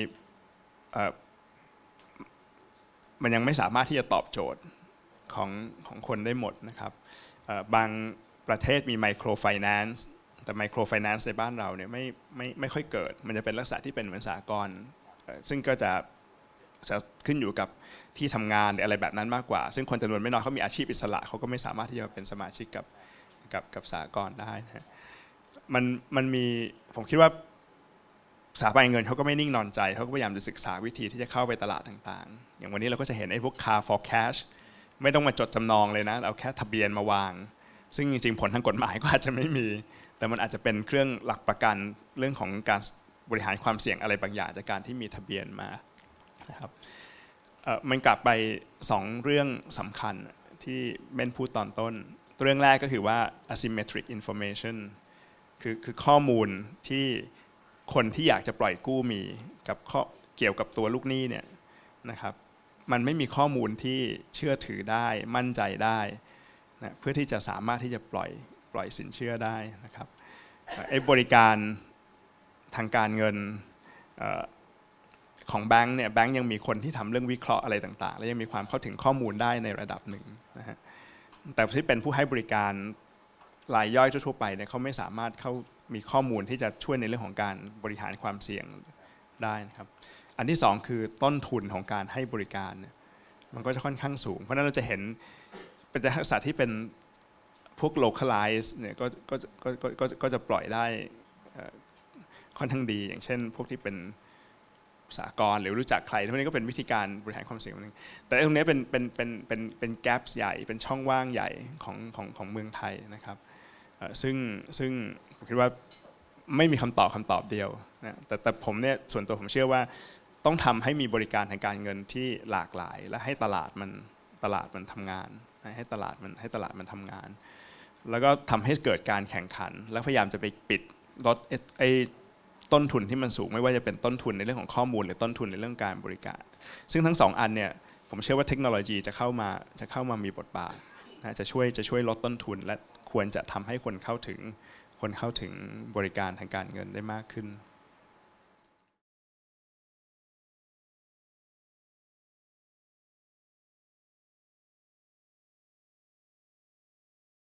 Speaker 3: มันยังไม่สามารถที่จะตอบโจทย์ของของคนได้หมดนะครับบางประเทศมีไมโครไฟแนนซ์แต่ไมโครไฟแนนซ์ในบ้านเราเนี่ยไม่ไม่ไม่ค่อยเกิดมันจะเป็นลักษณะที่เป็นเหมือนสหกรณ์ซึ่งก็จะจะขึ้นอยู่กับที่ทำงานอะไรแบบนั้นมากกว่าซึ่งคนจำนวนไม่น้อยเขามีอาชีพอิสระเขาก็ไม่สามารถที่จะเป็นสมาชิกกับกับกับสหกรณ์ได้นะมันมันมีผมคิดว่าสถาบันเงินเขาก็ไม่นิ่งนอนใจเขาก็พยายามจะศึกษาวิธีที่จะเข้าไปตลาดต่างๆอย่างวันนี้เราก็จะเห็นไอ้พวก car for cash ไม่ต้องมาจดจำนองเลยนะเอาแค่ทะเบียนมาวางซึ่งจริงๆผลทางกฎหมายก็อาจจะไม่มีแต่มันอาจจะเป็นเครื่องหลักประกันเรื่องของการบริหารความเสี่ยงอะไรบางอย่างจากการที่มีทะเบียนมานะครับมันกลับไปสองเรื่องสำคัญที่เม่นพูดตอนต้นเรื่องแรกก็คือว่า asymmetric information คือคือข้อมูลที่คนที่อยากจะปล่อยกู้มีกับข้อเกี่ยวกับตัวลูกหนี้เนี่ยนะครับมันไม่มีข้อมูลที่เชื่อถือได้มั่นใจได้นะเพื่อที่จะสามารถที่จะปล่อยปล่อยสินเชื่อได้นะครับไอ้บริการทางการเงินของแบงก์เนี่ยแบงก์ยังมีคนที่ทำเรื่องวิเคราะห์อะไรต่างๆและยังมีความเข้าถึงข้อมูลได้ในระดับหนึ่งนะฮะแต่ที่เป็นผู้ให้บริการรายย่อยทั่วไปเนี่ยเขาไม่สามารถเข้ามีข้อมูลที่จะช่วยในเรื่องของการบริหารความเสี่ยงได้นะครับอันที่สองคือต้นทุนของการให้บริการเนี่ยมันก็จะค่อนข้างสูงเพราะฉะนั้นเราจะเห็นเป็นทักษะที่เป็นพวก localize เนี่ยก็ก็ก็ก็ก็จะปล่อยได้ค่อนข้างดีอย่างเช่นพวกที่เป็นสหกรณ์หรือรู้จักใครพวกนี้ก็เป็นวิธีการบริหารความเสี่ยงนึงแต่ตรงนี้เป็นเป็นเป็นเป็นเป็นแกลบใหญ่เป็นช่องว่างใหญ่ของของของเมืองไทยนะครับซึ่งซึ่งผมคิดว่าไม่มีคำตอบคำตอบเดียวนะแต่แต่ผมเนี่ยส่วนตัวผมเชื่อว่าต้องทำให้มีบริการทางการเงินที่หลากหลายและให้ตลาดมันตลาดมันทำงานให้ตลาดมันให้ตลาดมันทำงานแล้วก็ทำให้เกิดการแข่งขันแล้วพยายามจะไปปิดลดไอ้ต้นทุนที่มันสูงไม่ว่าจะเป็นต้นทุนในเรื่องของข้อมูลหรือต้นทุนในเรื่องการบริการซึ่งทั้งสองอันเนี่ยผมเชื่อว่าเทคโนโลยีจะเข้ามาจะเข้ามามีบทบาทนะจะช่วยจะช่วยลดต้นทุนและควรจะทำให้คนเข้าถึงคนเข้าถึงบริการทางการเงินได้มากขึ้น